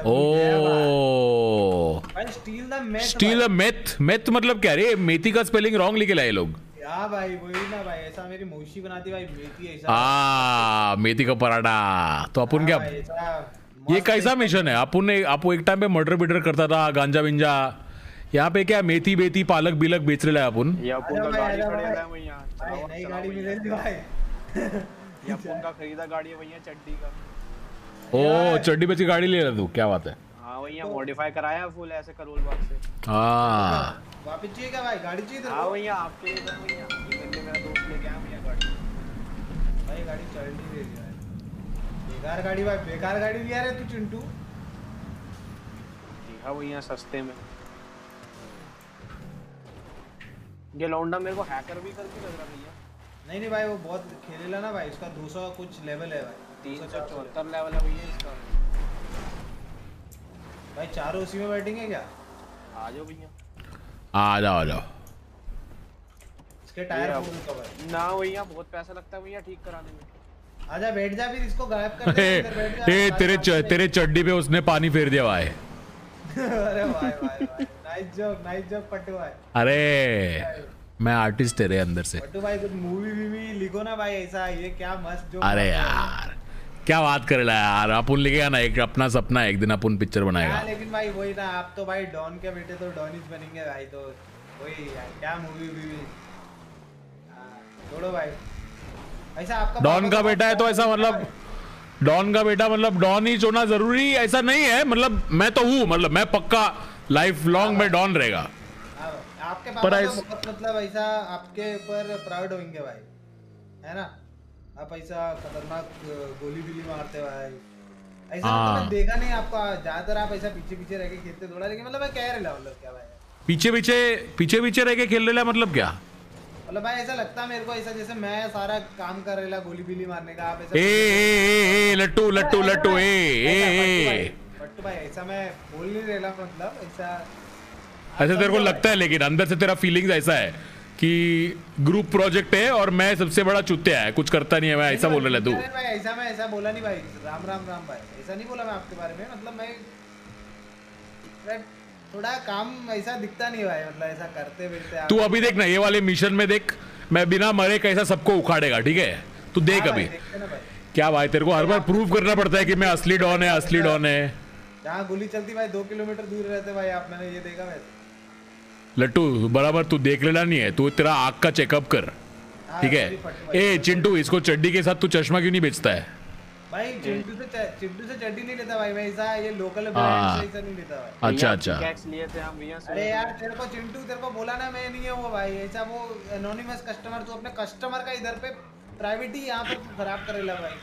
ओ
भाई steal the meth.
Steal meth मतलब क्या रे? मेथी का स्पेलिंग रॉन्ग लिखे लाए लोग।
हाँ भाई वही ना भाई, ऐसा मेरी मौसी बनाती भाई मेथी ऐसा।
मेथी का पराठा। तो अपन क्या,
भाई, ऐसा
ये
मस्त
कैसा मिशन है? अपन ने आपको एक टाइम पे मर्डर बिडर करता था, गांजा बिंजा। यहाँ पे क्या मेथी बेथी पालक बिलक बेच रहे हैं अपन।
ये अपन का
अरे
गाड़ी
भाई,
खड़े
अरे
है भैया।
भाई
चलाओ,
नई
चलाओ
गाड़ी
भैया।
मिलेगी भाई।
ये अपन का खरीदा गाड़ी है भैया चड्डी का।
ओ चड्डी बची गाड़ी ले रहा तू, क्या बात है।
हाँ भैया मॉडिफाई कराया फुल ऐसे करोल बाग से।
हाँ
वापस चाहिए क्या भाई, गाड़ी चाहिए तेरे
हाँ
को?
भैया आपके लिए तो भैया ये करके मेरा दोस्त लेके आया भैया गाड़ी।
भाई गाड़ी चल नहीं रही है भाई, बेकार गाड़ी भाई, बेकार गाड़ी लिया रे तू चिंटू।
देखा भैया सस्ते में। ये लौंडा मेरे को हैकर भी करके लग रहा भैया।
नहीं नहीं भाई वो बहुत खेलेला ना भाई, उसका 200 कुछ लेवल है भाई,
374 लेवल है भैया इसका।
भाई चारों उसी में बैठेंगे क्या?
आ जाओ भैया।
आ जाओ आ जाओ।
इसके टायर फूल का भाई।
ना भैया बहुत पैसा लगता है भैया ठीक कराने में।
आजा बैठ जा, फिर इसको गायब कर दे, इधर बैठ जा।
तेरे चड्डी पे उसने पानी फेर दिया भाई।
अरे भाई भाई भाई, नाइस जॉब पट्टू भाई।
अरे मैं आर्टिस्ट तेरे अंदर से।
पट्टू भाई कुछ मूवी भी लिखो ना भाई ऐसा, ये क्या मस्त जो।
अरे यार क्या बात करेला यार, अपन लिखेगा ना, एक अपना सपना है एक दिन अपन पिक्चर बनाएगा।
लेकिन भाई वही ना, आप तो भाई डॉन के बेटे तो डॉनिस बनेंगे भाई, तो वही यार क्या मूवी भी छोड़ो भाई। ऐसा आपका
डॉन का बेटा है तो ऐसा मतलब डॉन का बेटा मतलब डॉन ही होना जरूरी ऐसा नहीं है, मतलब मैं तो हूँ, मतलब मैं पक्का लाइफ लॉन्ग में डॉन रहेगा।
आपके पापा तो बहुत मतलब ऐसा आपके ऊपर प्राउड होंगे भाई, है ना? आप ऐसा खतरनाक गोली बिली मारते भाई, ऐसा मतलब मैं देखा नहीं आपका, ज्यादातर आप ऐसा पीछे पीछे रह के खेलते थोड़ा, लेकिन मतलब मैं कह रहा मतलब क्या भाई
पीछे रह के खेल रहे मतलब क्या,
मतलब भाई ऐसा लगता है मेरे को ऐसा जैसे मैं सारा काम कर रहा गोली बिली मारने का, आप ऐसा
लट्टू
पट्टू भाई ऐसा मैं बोल नहीं रहा, मतलब ऐसा
ऐसा तेरे को लगता है, लेकिन अंदर से तेरा फीलिंग्स ऐसा है कि ग्रुप प्रोजेक्ट है और मैं सबसे बड़ा चुत्या है, कुछ करता नहीं है, मैं ऐसा बोल रहा तू।
भाई ऐसा मैं ऐसा बोला नहीं भाई, राम राम राम भाई, ऐसा नहीं बोला मैं आपके बारे में, मतलब मैं थोड़ा काम ऐसा दिखता नहीं भाई, मतलब ऐसा करते फिरते।
तू अभी देख ना ये वाले मिशन में देख, मैं बिना मरे कैसा सबको उखाड़ेगा, ठीक है तू देख अभी क्या भाई, तेरे को हर बार प्रूव करना पड़ता है कि मैं असली डॉन है, असली डॉन है।
जहाँ गोली चलती भाई 2 किलोमीटर दूर रहते भाई आप, मैंने ये देखा वैसे।
लट्टू बराबर तू देख लेना नहीं है, तू तेरा आँख का चेकअप कर, ठीक है। ए चिंटू इसको चड्डी के साथ तू चश्मा क्यों नहीं बेचता है
भाई? चिंटू से चड्डी नहीं लेता भाई मैं, ऐसा ये लोकल ब्रांड से ऐसा नहीं लेता भाई।
अच्छा
टैक्स लिए थे हम भैया।
अरे यार तेरे को चिंटू तेरे को बोला ना मैं नहीं है वो भाई, ऐसा वो एनोनिमस कस्टमर, तो अपने कस्टमर का इधर पे प्राइवेटी यहाँ पर खराब करेला भाई।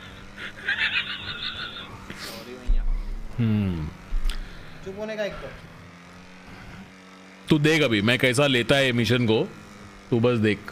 सॉरी भैया।
चुप होने का एक तो
तू देख अभी मैं कैसा लेता है मिशन को, तू बस देख।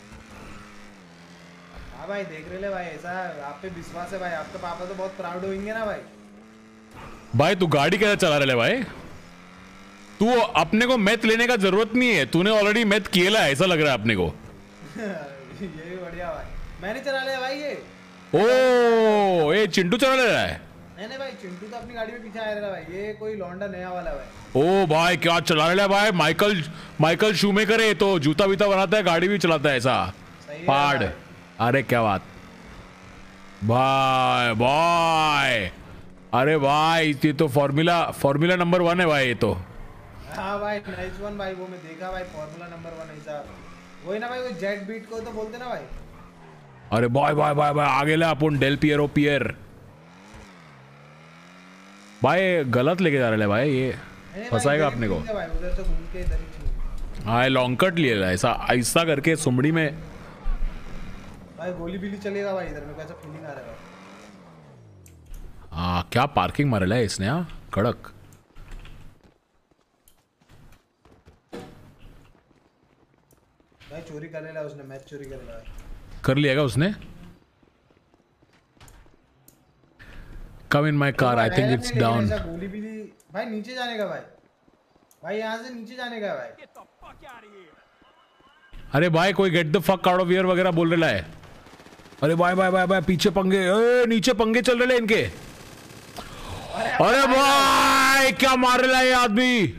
हाँ भाई देख रहे ले भाई, ऐसा आप पे विश्वास है भाई, आपके पापा तो बहुत प्राउड होंगे ना भाई।
भाई तू गाड़ी कैसे चला रहे भाई, तू अपने को मैथ लेने का जरूरत नहीं है, तूने ऑलरेडी मैथ किया है ऐसा लग रहा है अपने को।
ये भी बढ़िया भाई, मैंने चला लिया भाई ये।
ओ ये चिंटू चला ले रहा है।
नहीं भाई चिंटू तो अपनी गाड़ी में पीछे आ रहा है भाई, ये कोई लौंडा नया वाला भाई।
ओ भाई क्या चला रहा है भाई, माइकल शूमेकर है तो जूता बीता बनाता है, गाड़ी भी चलाता है ऐसा पाड़। अरे क्या बात भाई, अरे भाई ये तो फॉर्मूला नंबर 1 है भाई ये तो।
हाँ भाई नाइस वन भाई, वो मैं देखा भाई फॉर्मूला नंबर 1 ऐसा वही ना भाई, वो जेट बीट को तो बोलते ना भाई।
अरे भाई आगे ला अपन डेल पियरो पियर भाई, गलत लेके जा रहे हैं भाई, ये फंसाएगा अपने को।
उधर से घूम के इधर ही
हाँ लॉन्ग कट लिए ऐसा ऐसा करके सुमड़ी में
भाई गोली बिली चलेगा भाई, इधर में कैसा फीलिंग आ रहा है।
हाँ क्या पार्किंग मारेला है इसने, हाँ कड़क।
भाई चोरी कर लेला उसने, मैच चोरी कर लेला,
कर लिएगा उसने। Come in my car, I think it's down.
गोली बिली भाई नीचे जाने का भाई यहाँ से नीचे जाने का भाई।
अरे भाई कोई get the fuck out of here वगैरह बोल रहा है। अरे भाई पीछे पंगे, नीचे पंगे चल रहे हैं इनके। अरे भाई क्या मार रहा है ये आदमी।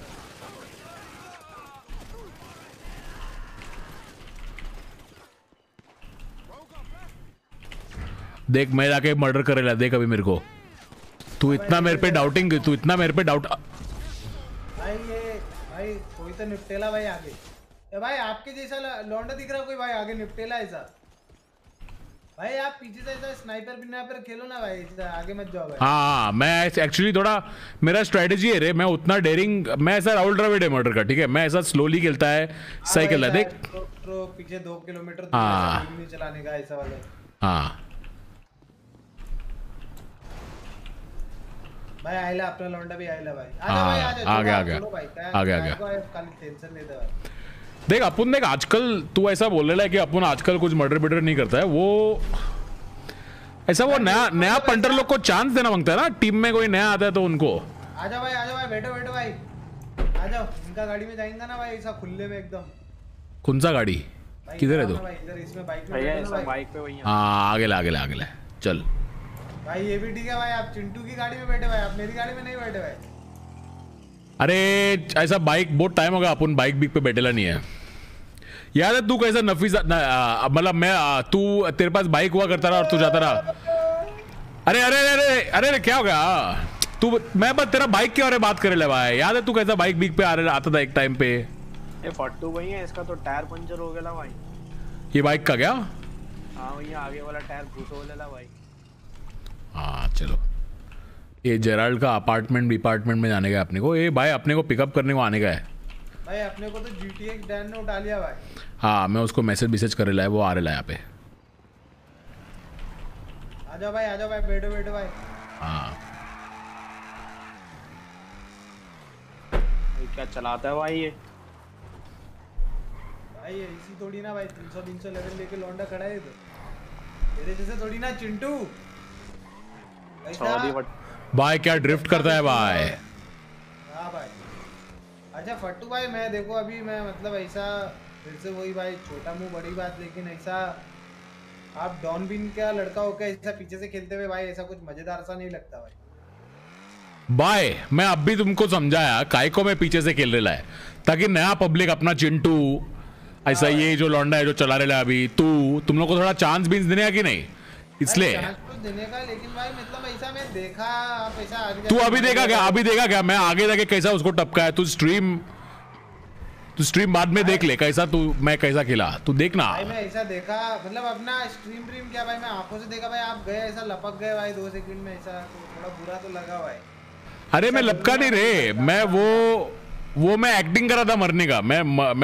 देख मैं जाके मर्डर करे ला, देख अभी मेरे को तू इतना मेरे पे डाउटिंग, तू इतना मेरे पे डाउट।
भाई ये भाई कोई तो निपटेला भाई आगे, ए भाई आपके जैसा लौंडा दिख रहा कोई भाई आगे निपटेला ऐसा। भाई आप पीछे से ऐसा स्नाइपर खेलो ना भाई, ऐसा आगे मत जाओ भाई।
हाँ मैं एक्चुअली थोड़ा मेरा स्ट्रेटेजी है रे, मैं उतना डेयरिंग, मैं ऐसा राहुल द्रविड़ है मर्डर का, ठीक है, मैं ऐसा स्लोली खेलता है, सही खेलता है, देख
तो पीछे 2 किलोमीटर
हाँ।
दूर नहीं चलाने का ऐसा वाला।
हाँ
भाई आइला अपना लौंडा भी आइला भाई, आजा भाई आजा,
आ गया आ गया
खाली टेंशन लेता भाई।
देख अपन देख आजकल तू ऐसा बोल रहा है कि अपन आजकल कुछ मर्डर बिडर नहीं करता है, वो ऐसा वो नया पंटर लोग को चांस देना मांगता है ना, टीम में कोई नया आता है तो उनको।
आजा भाई बैठो भाई, आ जाओ इनका गाड़ी में जाएंगे ना भाई, ऐसा खुले में एकदम।
कौन सा गाड़ी, किधर है तू?
इधर इसमें बाइक में
भैया
बैठो ना
ऐसा
भाई।
बाइक पे वही
हाँ आगे ले चल
भाई ये भी ठीक है भाई, आप चिंटू की गाड़ी में बैठे भाई, आप मेरी गाड़ी में नहीं बैठे भाई।
अरे ऐसा बाइक बहुत टाइम हो गया अपन बाइक बिक पे बैठेला नहीं है, याद है तू कैसा नफीसा मतलब मैं तू तेरे पास बाइक हुआ करता रहा और तू जाता रहा। अरे अरे अरे अरे अरे क्या हो गया तू, मैं बस तेरा बाइक के बारे में बात करे ले भाई, याद है तू कैसा बाइक बिक पे आता था एक टाइम पे।
ये फट्टू वही है, इसका तो टायर पंचर हो गया भाई।
ये बाइक का क्या?
हाँ भैया आगे वाला टायर घुस हो गया भाई।
हाँ चलो, ये जेराल्ड का अपार्टमेंट में जाने का है अपने को, ये भाई अपने को पिकअप करने को आने का है
भाई। अपने को तो GTX डैन ने उठा लिया भाई।
हाँ मैं उसको मैसेज कर रहा है, वो आ रहा है यहाँ पे।
आजा भाई बैठो भाई।
हाँ
क्या चलाता है भाई ये?
भाई इसी थोड़ी ना भाई, 300 लेवल लेके लौंडा खड़ा है तो तेरे जैसे थोड़ी ना चिंटू
सॉरी बट
भाई क्या ड्रिफ्ट करता है भाई।
हाँ भाई। अच्छा फट्टू भाई मैं देखो अभी मैं मतलब ऐसा फिर से वही भाई छोटा मुंह बड़ी बात, लेकिन ऐसा आप डॉन बिन का लड़का होकर ऐसा पीछे से खेलते हुए भाई ऐसा कुछ मजेदार सा नहीं लगता भाई।
भाई मैं अब भी तुमको समझाया काय को मैं पीछे से खेल रहा है, ताकि नया पब्लिक अपना चिंटू ऐसा ये जो लौंडा है जो चला रहा है अभी तुम लोग को थोड़ा चांस भी देने कि नहीं, इसलिए
देने का। लेकिन भाई मतलब ऐसा मैं देखा आप ऐसा आगे
तू अभी देखा क्या मैं आगे जाके कैसा उसको टपका है, तू स्ट्रीम बाद में देख ले कैसा मैं कैसा खेला, तू देखना
भाई। मैं ऐसा देखा मतलब अपना स्ट्रीम क्या भाई, मैं आंखों से देखा भाई, आप गए ऐसा लपक गए भाई 2 सेकंड में, ऐसा तो थोड़ा बुरा तो लगा भाई।
अरे मैं लपका नहीं रे, मैं वो मैं एक्टिंग करा था मरने का, मैं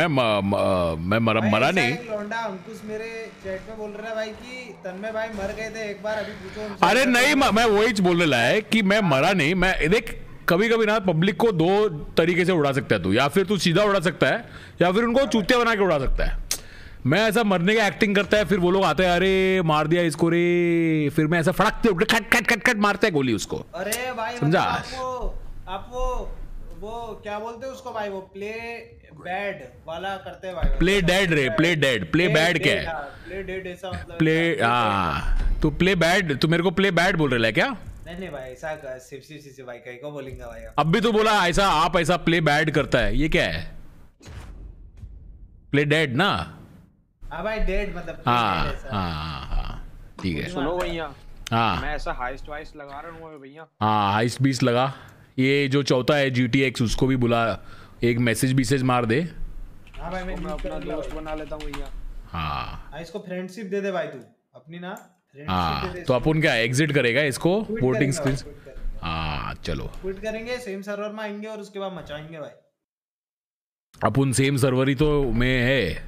मरा नहीं।
लौंडा अंकुश मेरे चैट में बोल रहा है भाई कि तन्मय भाई मर गए थे एक बार, अभी पूछो उनसे।
अरे नहीं मैं वही बोल रहा है कि मैं मरा नहीं। मैं देख कभी ना पब्लिक को 2 तरीके से उड़ा सकता है तू, या फिर तू सीधा उड़ा सकता है या फिर उनको चूतिया बना के उड़ा सकता है। मैं ऐसा मरने का एक्टिंग करता है, फिर वो लोग आते हैं अरे मार दिया इसको रे, फिर मैं ऐसा फड़कते उठ खट मारते हैं गोली उसको।
अरे भाई
समझा?
आप वो क्या बोलते हैं उसको भाई, वो प्ले बैड वाला करते हैं भाई।
प्ले डेड रे, प्ले बैड क्या है?
प्ले डेड ऐसा मतलब
प्ले तू प्ले बैड, तू मेरे को प्ले बैड बोल रहा है क्या?
नहीं भाई ऐसा सिर्फ भाई कहीं को बोलेंगे भाई।
अब भी तो बोला ऐसा, आप ऐसा प्ले बैड करता है, ये क्या है? प्ले डेड ना?
हाँ भाई डेड मतलब
हाँ ठीक है।
सुनो भैया,
हाँ
मैं ऐसा हाइस्ट वाइस्ट लगा रहा हूँ भैया।
हाँ हाइस्ट 20 लगा, ये जो चौथा है GTX उसको भी बुला, एक मैसेज मार दे।
हाँ भाई मैं
अपना दोस्त बना लेता हूँ भैया।
हाँ इसको फ्रेंडशिप दे दे भाई तू अपनी ना।
हाँ तो अपन क्या एग्जिट करेगा इसको वोटिंग स्क्रीन। हाँ चलो
क्विट करेंगे, सेम सर्वर में आएंगे और उसके बाद मचाएंगे भाई।
अपन सेम सर्वर ही तो में है,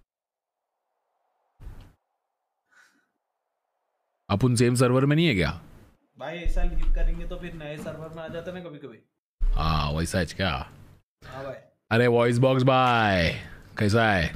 अपन सेम सर्वर में नहीं है क्या
भाई? ऐसा लीव करेंगे तो फिर नए सर्वर में आ जाता ना कभी कभी।
हाँ वैसा है क्या?
हाँ भाई।
अरे वॉइस बॉक्स बाय कैसा है?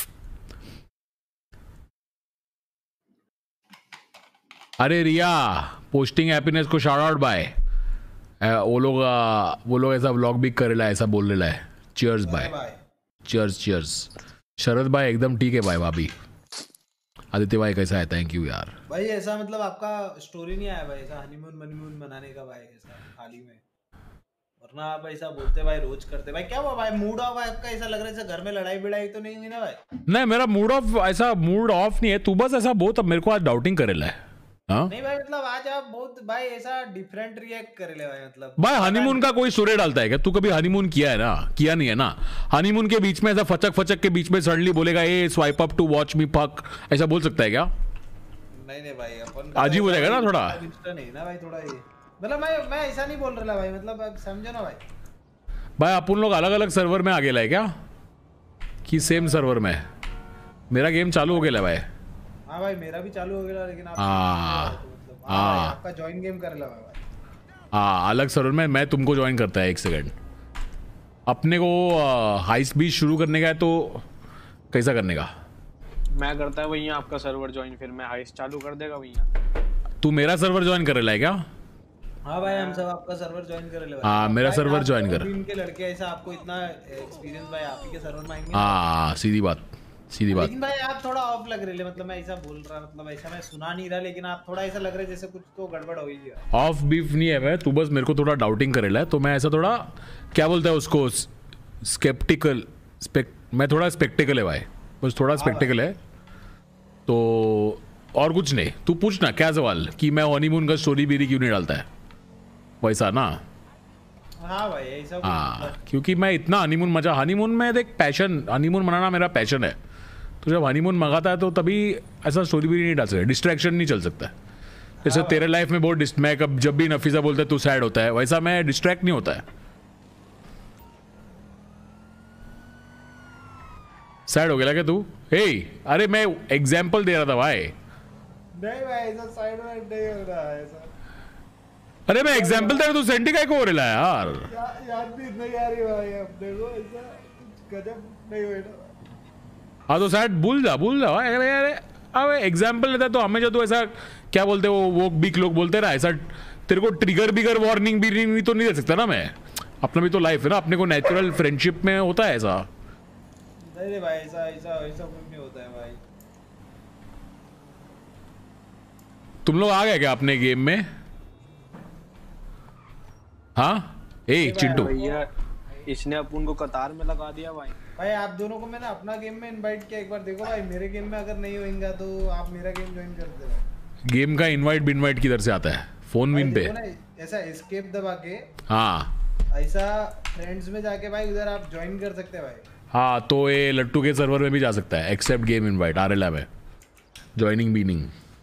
अरे रिया पोस्टिंग हैप्पीनेस को शाउट आउट बाय। वो लोग ऐसा व्लॉग भी करेला ऐसा बोल रहा है। Cheers bye, cheers. शरद भाई एकदम ठीक है भाई। भाभी आदित्य भाई कैसा है? थैंक यू यार
भाई। ऐसा मतलब आपका स्टोरी नहीं आया भाई ऐसा हनीमून मनाने का भाई, ऐसा हाल ही में? वरना आप ऐसा बोलते भाई रोज करते भाई। क्या हुआ भाई, मूड ऑफ आपका? ऐसा लग रहा है घर में लड़ाई बिड़ाई तो नहीं हुई ना भाई?
नहीं मेरा मूड ऑफ नहीं है, तू बस ऐसा बहुत मेरे को आज डाउटिंग करेला है। हाँ
नहीं भाई मतलब आज आप बहुत भाई ऐसा डिफरेंट रिएक्ट कर ले भाई। मतलब
भाई हनीमून का कोई स्टोरी डालता है क्या? तू कभी हनीमून किया है ना? किया नहीं है ना? हनीमून के बीच में ऐसा फचक के बीच में सडनली बोलेगा a swipe up to watch me fuck, ऐसा बोल सकता है क्या?
नहीं भाई अपन
अजीब हो जाएगा ना थोड़ा।
इंस्टा नहीं ना भाई थोड़ा ये मतलब मैं ऐसा नहीं बोल रहा भाई मतलब आप समझो ना भाई।
भाई अपन लोग अलग अलग सर्वर में आ गए क्या कि सेम सर्वर में? मेरा गेम चालू हो गया भाई।
हाँ भाई मेरा भी चालू हो गया लेकिन आप आपका ज्वाइन गेम कर लगा भाई।
हाँ अलग सर्वर में मैं तुमको ज्वाइन करता है। 1 सेकंड अपने को हाइस्ट भी शुरू करने का है तो कैसा करने का?
मैं करता है भैया आपका सर्वर ज्वाइन, फिर मैं हाइस्ट चालू कर देगा भैया।
तू मेरा सर्वर ज्वाइन कर रहा है क्या?
हाँ भाई हम सब आपका सर्वर ज्वाइन कर ले भाई।
हाँ मेरा सर्वर ज्वाइन कर।
इनके लड़के ऐसा आपको इतना एक्सपीरियंस भाई आप ही के सर्वर में आएंगे।
हाँ सीधी बात
लेकिन भाई आप थोड़ा ऑफ लग रहे मतलब मैं ऐसा बोल रहा मतलब ऐसा मैं सुना नहीं रहा लेकिन आप थोड़ा ऐसा लग रहा है जैसे कुछ तो गड़बड़ हो ही गया।
ऑफ बीफ नहीं है मैं, तू बस मेरे को थोड़ा डाउटिंग करेला है तो मैं ऐसा थोड़ा क्या बोलता है उसको स्केप्टिकल मैं थोड़ा स्पेक्टिकल है भाई, बस थोड़ा स्पेक्टिकल है तो और कुछ नहीं। तू पूछना क्या सवाल कि मैं हनीमून का स्टोरी बीरी क्यों नहीं डालता है वैसा ना?
हाँ भाई ऐसा
हाँ क्योंकि मैं इतना हनीमून में देख पैशन, हनीमून मनाना मेरा पैशन है तो जब हनीमून मंगाता है तो तभी ऐसा स्टोरी भी नहीं डाल सकता, डिस्ट्रैक्शन नहीं चल सकता। जैसे तेरे लाइफ में बहुत मैं कब जब भी नफीसा बोलता है तू सैड होता है वैसा मैं डिस्ट्रैक्ट नहीं होता है। सैड हो गया क्या तू? हे अरे मैं एग्जाम्पल दे रहा था भाई।
नहीं भाई ऐसा साइड में नहीं हो रहा है ऐसा।
अरे मैं एग्जाम्पल दे रहा तू सेंटी का हो रहा है यार।
याद भी नहीं आ रही भाई अपने को ऐसा गजब नहीं हुआ ना।
हाँ तो सैड भूल जा अरे अब एग्जाम्पल लेता है तो हमें जो तो ऐसा क्या बोलते वो बिग लोग बोलते ना ऐसा तेरे को ट्रिगर बिगर वार्निंग भी तो नहीं दे सकता ना मैं। अपना भी तो लाइफ है ना, अपने को नेचुरल फ्रेंडशिप में होता है ऐसा।
नहीं भाई ऐसा कुछ नहीं होता है भाई।
तुम लोग आ गए क्या अपने गेम में? हाँ ए चिंटू
भैया इसने अपन को कतार में लगा दिया भाई।
भाई आप दोनों को मैंने अपना गेम में इनवाइट किया, एक बार देखो भाई मेरे गेम में अगर नहीं होएगा तो आप मेरा गेम ज्वाइन कर देना।
गेम का इनवाइट किधर से आता है? फोन विन पे
ऐसा एस्केप दबा के
हाँ
ऐसा फ्रेंड्स में जाके भाई उधर आप ज्वाइन कर सकते हैं भाई।
हाँ तो ये लट्टू के सर्वर में भी जा सकता है एक्सेप्ट गेम इनवाइट आरएलए में ज्वाइनिंग बीनिंग।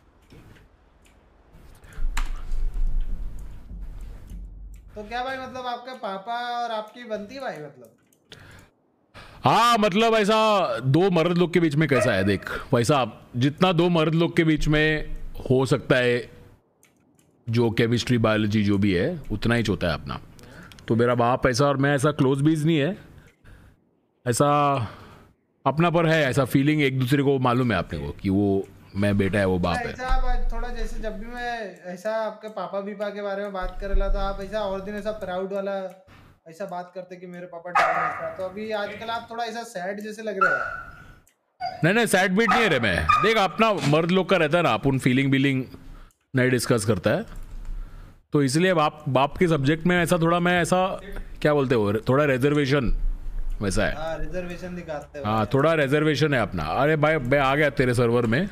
तो क्या भाई मतलब आपके पापा और आपकी बनती भाई मतलब?
हाँ मतलब ऐसा दो मर्द लोग के बीच में कैसा है देख वैसा जितना दो मर्द लोग के बीच में हो सकता है जो केमिस्ट्री बायोलॉजी जो भी है उतना ही होता है अपना। तो मेरा बाप ऐसा और मैं ऐसा क्लोज बीज नहीं है, ऐसा अपना पर है, ऐसा फीलिंग एक दूसरे को मालूम है अपने को कि वो मैं बेटा है वो बाप है।
ऐसा आप थोड़ा जैसे जब भी मैं ऐसा आपके पापा बीपा के बारे में बात कर रहा था आप ऐसा और दिन ऐसा प्राउड वाला ऐसा बात करते कि मेरे पापा डाउन ऐसा, तो अभी आजकल आप थोड़ा ऐसा सैड जैसे लग रहे हो।
नहीं सैड बीट नहीं है रे मैं देख अपना मर्द लोग का रहता है ना अपन फीलिंग बीलिंग नहीं डिस्कस करता है तो इसलिए बाप के सब्जेक्ट में ऐसा थोड़ा मैं ऐसा क्या बोलते हो थोड़ा रिजर्वेशन वैसा है।
हाँ रिजर्वेशन दिखाते हो।
हाँ थोड़ा रिजर्वेशन है अपना। अरे भाई मैं आ गया तेरे सर्वर में।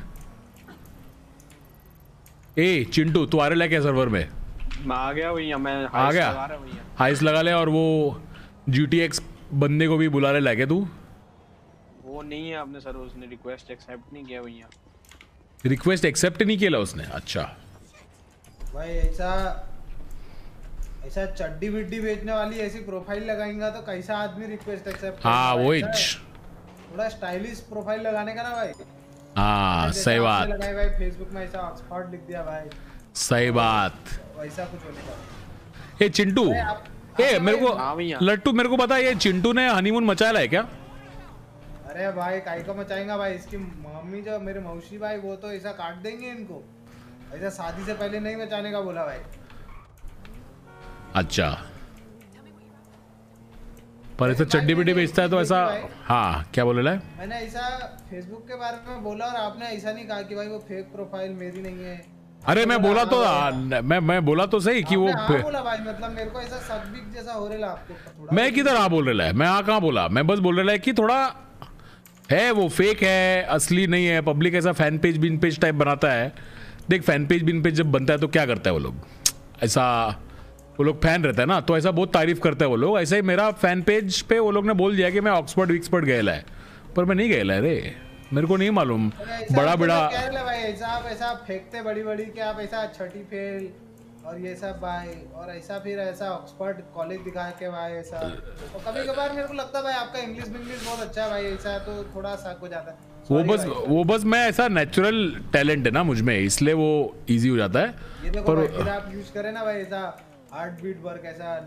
ए चिंटू तू आ रहा है क्या सर्वर में?
मैं आ गया भैया, मैं
आ गया हाइस लगा ले और वो GTX बंदे को भी बुला ले लाके तू।
वो नहीं है आपने सर उसने रिक्वेस्ट एक्सेप्ट नहीं किया भैया।
रिक्वेस्ट एक्सेप्ट नहीं किया उसने? अच्छा
भाई ऐसा चड्डी विड्डी बेचने वाली ऐसी प्रोफाइल लगाएंगा तो कैसा आदमी रिक्वेस्ट एक्सेप्ट?
हाँ वही
थोड़ा स्टाइलिश प्रोफाइल लगाने का ना भाई।
हाँ सही बात
लगाए भाई फेसबुक में ऐसा ऑक्सफोर्ड लिख दिया भाई।
सही बात।
वैसा कुछ होने का।
ए चिंटू ए मेरे को लट्टू मेरे को बता ये चिंटू ने हनीमून मचाया है क्या?
अरे भाई काई को मचाएंगा भाई, इसकी मम्मी जो मेरे मौसी भाई वो तो ऐसा काट देंगे इनको, ऐसा शादी से पहले नहीं मचाने का बोला भाई।
अच्छा पर ऐसा चड्डी बिड्डी बेचता है तो ऐसा हाँ क्या बोले ला?
मैंने ऐसा फेसबुक के बारे में बोला और आपने ऐसा नहीं कहा कि भाई वो फेक प्रोफाइल मेरी नहीं है।
अरे मैं बोला तो मैं बोला तो सही कि वो
बोला भाई मतलब मेरे को ऐसा सब्बिक जैसा हो रहा है आपके ऊपर थोड़ा।
मैं किधर आ बोल रहा है? मैं कहाँ बोला? मैं बस बोल रहा है कि थोड़ा है वो फेक है असली नहीं है। पब्लिक ऐसा फैन पेज बिन पेज टाइप बनाता है। देख फैन पेज बिन पेज जब बनता है तो क्या करता है वो लोग ऐसा वो लोग फैन रहता है ना तो ऐसा बहुत तारीफ करता है वो लोग। ऐसे ही मेरा फैन पेज पे वो लोग ने बोल दिया कि मैं ऑक्सफोर्ड विक्सफोर्ड गया है पर मैं नहीं गया रे। मेरे को नहीं मालूम।
ऐसा
बड़ा
आपको
बड़ा
मैं कह रहा भाई, ऐसा आप ऐसा फेंकते बड़ी बड़ी कि आप ऐसा छठी फेल और ये सब भाई, और ऐसा फिर ऐसा ऑक्सफोर्ड कॉलेज दिखा के भाई ऐसा। और कभी कभार मेरे को लगता है भाई आपका इंग्लिश बहुत अच्छा है भाई, ऐसा तो थोड़ा सा हो जाता है।
वो बस मैं ऐसा नेचुरल टैलेंट है ना मुझ में, इसलिए वो इजी हो जाता है।
ये देखो
पर
भाई, फिर आप यूज करें ना भाई ऐसा हार्ट बीट वर्क, ऐसा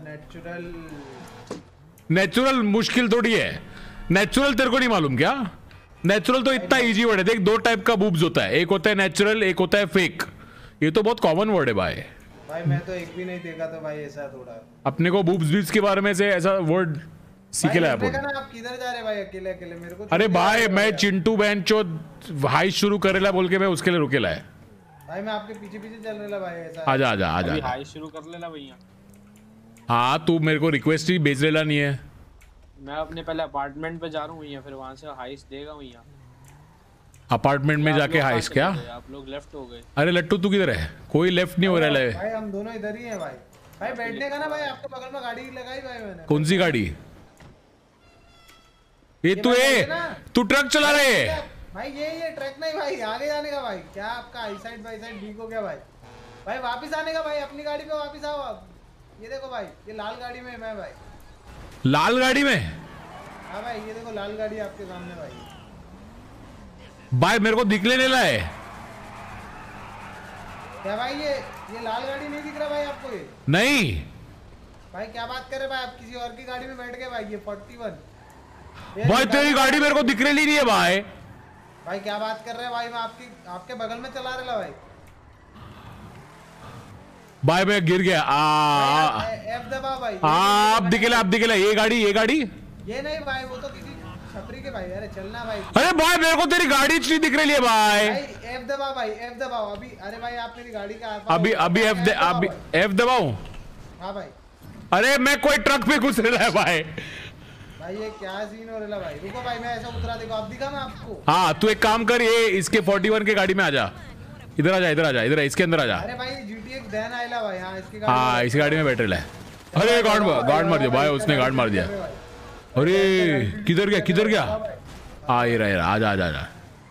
नेचुरल मुश्किल थोड़ी है। नेचुरल तेरे को नहीं मालूम क्या? नेचुरल तो इतना इजी वर्ड है। देख, दो टाइप का बूब्स होता है, एक होता है नेचुरल, एक होता है फेक। ये तो बहुत कॉमन वर्ड है भाई।
मैं तो एक भी नहीं देखा तो भाई ऐसा थोड़ा
अपने को बूब्स के बारे में से ऐसा वर्ड सीखे लाया अपन।
आप किधर जा रहे भाई अकेले अकेले? मेरे को
अरे भाई मैं चिंटू बहन चो हाई शुरू करेला बोल के मैं उसके लिए रुकेला है
भाई। मैं आपके पीछे पीछे चल रहा भाई ऐसा।
आजा आजा आजा।
हाई शुरू कर लेना भैया।
हाँ तू मेरे को रिक्वेस्ट ही भेज रेला नहीं है।
मैं अपने पहले अपार्टमेंट पे जा रहा हूँ भैया, फिर वहां से हाइस देगा भैया।
अपार्टमेंट में जाके हाइस क्या?
आप लोग लेफ्ट हो गए।
अरे लट्टू तू किधर है? कोई लेफ्ट नहीं हो रहा है
भाई। हम दोनों इधर ही हैं भाई। भाई बैठने का ना भाई, आपके बगल में गाड़ी लगाई भाई मैंने।
कौन सी गाड़ी? ये तू ट्रक चला रहे है
भाई? ये ट्रक नहीं भाई, आगे जाने का भाई। क्या आपका आई साइड बाई साइड ठीक हो गया भाई? भाई वापस आने का भाई, अपनी गाड़ी पे वापस आओ आप। ये देखो भाई, ये लाल गाड़ी में मैं भाई।
लाल गाड़ी में?
हाँ भाई, ये देखो लाल गाड़ी आपके सामने भाई।
भाई मेरे को दिखने नहीं रहा है
क्या भाई? ये लाल गाड़ी नहीं दिख रहा भाई आपको? ये
नहीं
भाई क्या बात कर रहे भाई? आप किसी और की गाड़ी में बैठ गए भाई। ये 41
भाई तेरी गाड़ी मेरे को दिख रही नहीं है भाई।
भाई क्या बात कर रहे हैं भाई? मैं आपके बगल में चला रहा भाई।
भाई मैं गिर गया।
एफ दबाओ भाई।
आप दिखेला ये गाड़ी
ये नहीं भाई, वो तो किसी छपरी के भाई। अरे चलना भाई।
अरे भाई मेरे को तेरी गाड़ी नहीं दिख रही है भाई।
एफ दबाओ भाई, एफ दबाओ अभी। अरे भाई आप मेरी गाड़ी का
अभी एफ दबाऊं?
हाँ भाई।
अरे मैं कोई ट्रक पे घुस रहा है भाई।
भाई ये क्या सीन हो रहा है भाई? रुको भाई, मैं ऐसा उतरा देखो, अब दिखा मैं आपको।
हाँ तू एक काम कर, ये इसके 41 के गाड़ी में आ जा। इधर आ, इसके अंदर आ जा।
अरे भाई GTX डैन आइला भाई। हाँ इसकी
गाड़ी में बैठ रहा है। अरे गार्ड मार दिया भाई, उसने गार्ड मार दिया। अरे किधर गया? ये रहा, आजा।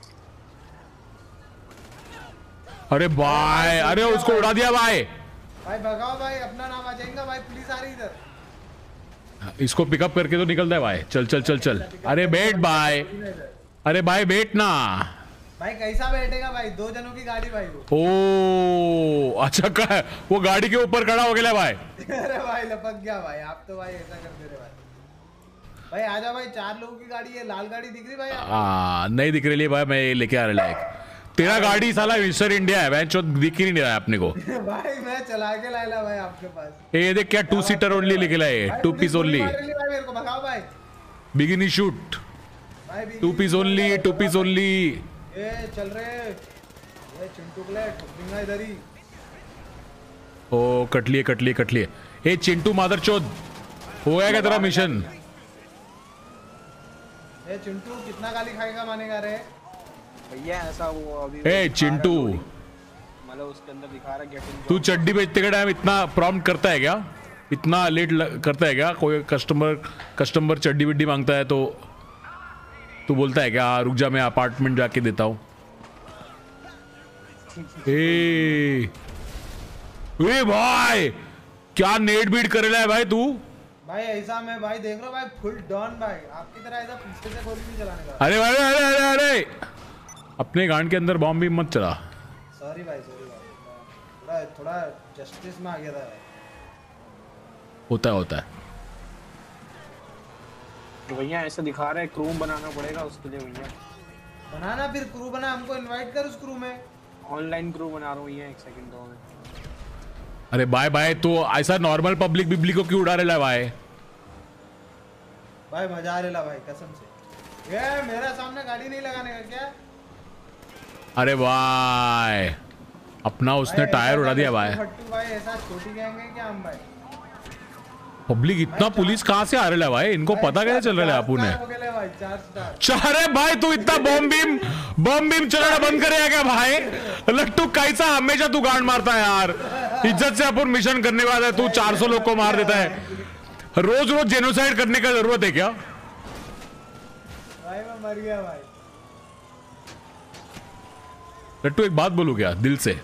अरे भाई, अरे उसको उड़ा दिया भाई।
भाई भगाओ भाई, अपना नाम आ जाएगा भाई। पुलिस आ रही इधर।
इसको पिकअप करके तो निकलता है भाई। चल। अरे बैठ भाई। अरे भाई बैठ ना
भाई। कैसा बैठेगा भाई? 2 जनों की गाड़ी भाई वो।
ओ अच्छा, का वो गाड़ी के ऊपर खड़ा हो गया भाई।
अरे भाई लपक गया भाई। आप तो भाई ऐसा कर दे रहे भाई। भाई आजा भाई, 4 लोगों की गाड़ी है। लाल गाड़ी दिख रही भाई?
नहीं दिख रही है भाई, मैं लेके आ रहा है। तेरा गाड़ी साला मिस्टर इंडिया है, दिख ही नहीं रहा है अपने को।
भाई मैं चला के लाया भाई आपके पास।
ये देख क्या 2 सीटर ओनली लिखे लाए, 2 पीस ओनली।
मेरे को भगाओ भाई।
Bikini shoot 2 piece only.
ये चल रहे ये चिंटू के लिए ठोकेंगा इधर ही।
ओ कट लिए। ए चिंटू मादरचोद, हो गया क्या तेरा मिशन?
ए चिंटू कितना गाली खाएगा मानेगा रे
भैया? ऐसा वो अभी
ए चिंटू,
मतलब उसके अंदर दिखा रहा गेटिंग।
तू चड्डी बेचते के टाइम इतना प्रॉम्प्ट करता है क्या? इतना लेट करता है क्या? कोई कस्टमर चड्डी विड्डी मांगता है तो तू बोलता है क्या रुक जा मैं अपार्टमेंट जाके देता हूँ? ए भाई क्या नेट बीट करेला है भाई तू?
भाई ऐसा मैं भाई देख रहा हूँ भाई, फुल डॉन भाई। आपकी तरह ऐसा पीछे से गोली नहीं चलाने का।
अरे भाई अरे अपने गांड के अंदर बॉम्ब भी मत चला।
सॉरी भाई थोड़ा जस्टिस में आ गया था भाई।
होता है
तो भैया ऐसा दिखा रहे हैं क्रू बनाना पड़ेगा उसके लिए भैया।
बनाना, फिर क्रू बना, हमको इनवाइट कर उस क्रू में।
ऑनलाइन क्रू बना रहा हूँ भैया, 1 सेकंड दो में।
अरे बाय तो ऐसा नॉर्मल पब्लिक को क्यों उड़ा रहा है
भाई मजा आ रहा भाई कसम से। ये मेरा सामने गाड़ी नहीं लगाने का क्या?
अरे भाई अपना उसने टायर उड़ा दिया भाई।
भाई ऐसा छोटी गैंग है क्या हम भाई?
पब्लिक इतना पुलिस कहाँ से आ रहा है भाई? इनको पता कैसे चल रहा है आपू ने? अरे भाई तू इतना बॉम्ब बीम चलाना बंद करेगा क्या भाई? लट्टू कैसा हमेशा तू गांड मारता है यार। इज्जत से अपन मिशन करने वाला है, तू 400 लोग को मार देता है। रोज जेनोसाइड करने का जरूरत है क्या?
भाई मैं मर गया भाई।
लट्टू एक बात बोलूं क्या दिल से?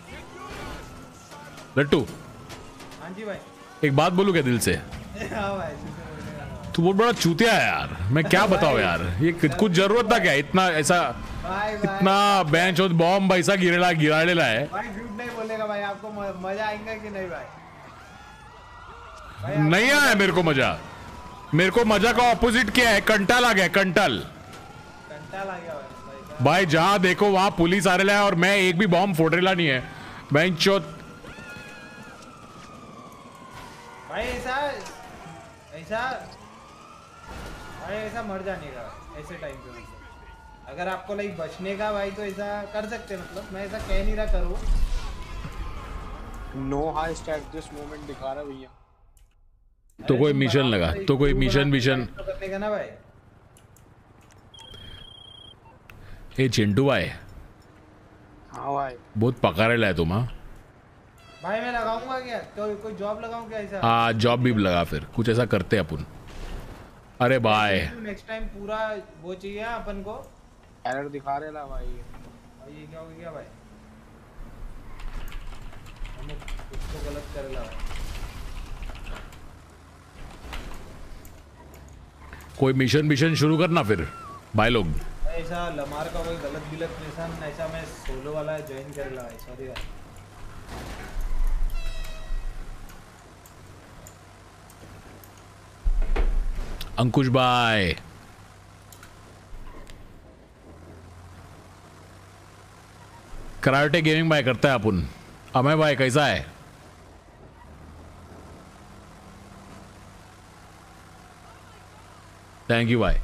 लट्टू
हाँ जी भाई।
एक बात बोलूं क्या दिल से?
हाँ भाई
तू बहुत बड़ा चूतिया है यार, मैं क्या बताऊं यार। ये कुछ जरूरत था क्या इतना ऐसा
भाई
इतना बेंच और बॉम्ब ऐसा गिरालेला है?
भाई झूठ नहीं बोलेगा भाई, आपको मजा आएगा कि नहीं भाई?
नहीं आया मेरे को मजा। मेरे को मजा का ऑपोजिट क्या है, कंटाल आ गया, कंटाल
आ गया
भाई। जहां देखो वहां पुलिस आ रहा है और मैं एक भी बॉम्ब फोड़ रहा नहीं है बेंच चोत।
भाई ऐसा ऐसा भाई ऐसा मर जाने का ऐसे टाइम पे मतलब अगर आपको लाइक बचने का भाई तो ऐसा कर सकते हैं। मतलब मैं ऐसा कह नहीं रहा करो।
No high stat this moment दिखा रहा भैया।
तो कोई मिशन लगा, तो कोई मिशन
करने का ना भाई।
ए चिंटू भाई।
हाँ भाई
बहुत पकड़ेला है तुम। हाँ
भाई मैं लगाऊंगा क्या? तो कोई जॉब लगाऊं क्या ऐसा?
हाँ जॉब भी लगा, फिर कुछ ऐसा करते हैं अपन। अरे भाई
नेक्स्ट टाइम पूरा वो चाहिए अपन को।
एरर दिखा रहे ला भाई।
भाई ये क्या हो गया भाई? हम कुछ तो गलत कर रहा है।
कोई मिशन शुरू करना फिर भाई लोग।
ऐसा लमार का कोई गलत बिलत मिशन ऐसा मैं सोलो वाला ज्वाइन कर रहा है। सॉरी भाई।
अंकुश भाई कराटे गेमिंग भाई करता है अपन। अमय भाई कैसा है? थैंक यू भाई।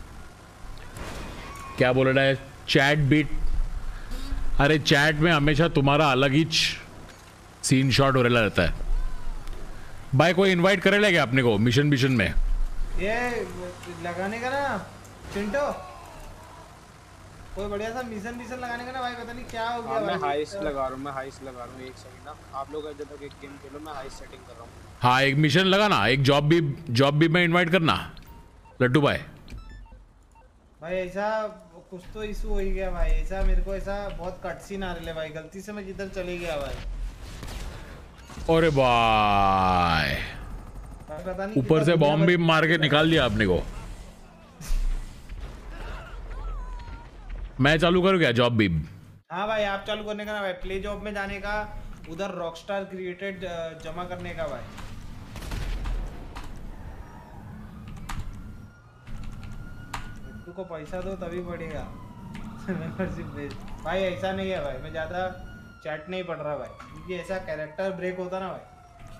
क्या बोल रहा है चैट बीट? अरे चैट में हमेशा तुम्हारा अलग ही सीन शॉट हो रहता है भाई। कोई इनवाइट करेगा क्या अपने को मिशन में?
ये लगाने का ना चिंटो, कोई बढ़िया सा मिशन लगाने का ना भाई। पता नहीं क्या हो गया भाई।
मैं हाइस्ट लगा रहा हूँ एक सेकंड ना। आप लोग जब तक एक गेम खेलो मैं हाइस्ट सेटिंग कर रहा हूँ।
हाँ एक मिशन लगाना, एक जॉब भी मैं इनवाइट करना लड्डू भाई।
भाई ऐसा कुछ तो इशू हो ही गया भाई। ऐसा मेरे को ऐसा बहुत कट सीन आ रहे है भाई। गलती से मैं जिधर चले गया भाई।
अरे भाई
पता नहीं
ऊपर से बॉम्ब भी मार के निकाल दिया आपने को। मैं चालू करूँ क्या जॉब भी?
हाँ भाई आप चालू करने का ना भाई। प्ले जॉब में जाने का, उधर रॉकस्टार क्रिएटेड जमा करने का भाई। लट्टू को पैसा दो तभी बढ़ेगा। भाई ऐसा नहीं है भाई, मैं ज्यादा चैट नहीं पढ़ रहा भाई क्योंकि ऐसा कैरेक्टर ब्रेक होता ना भाई।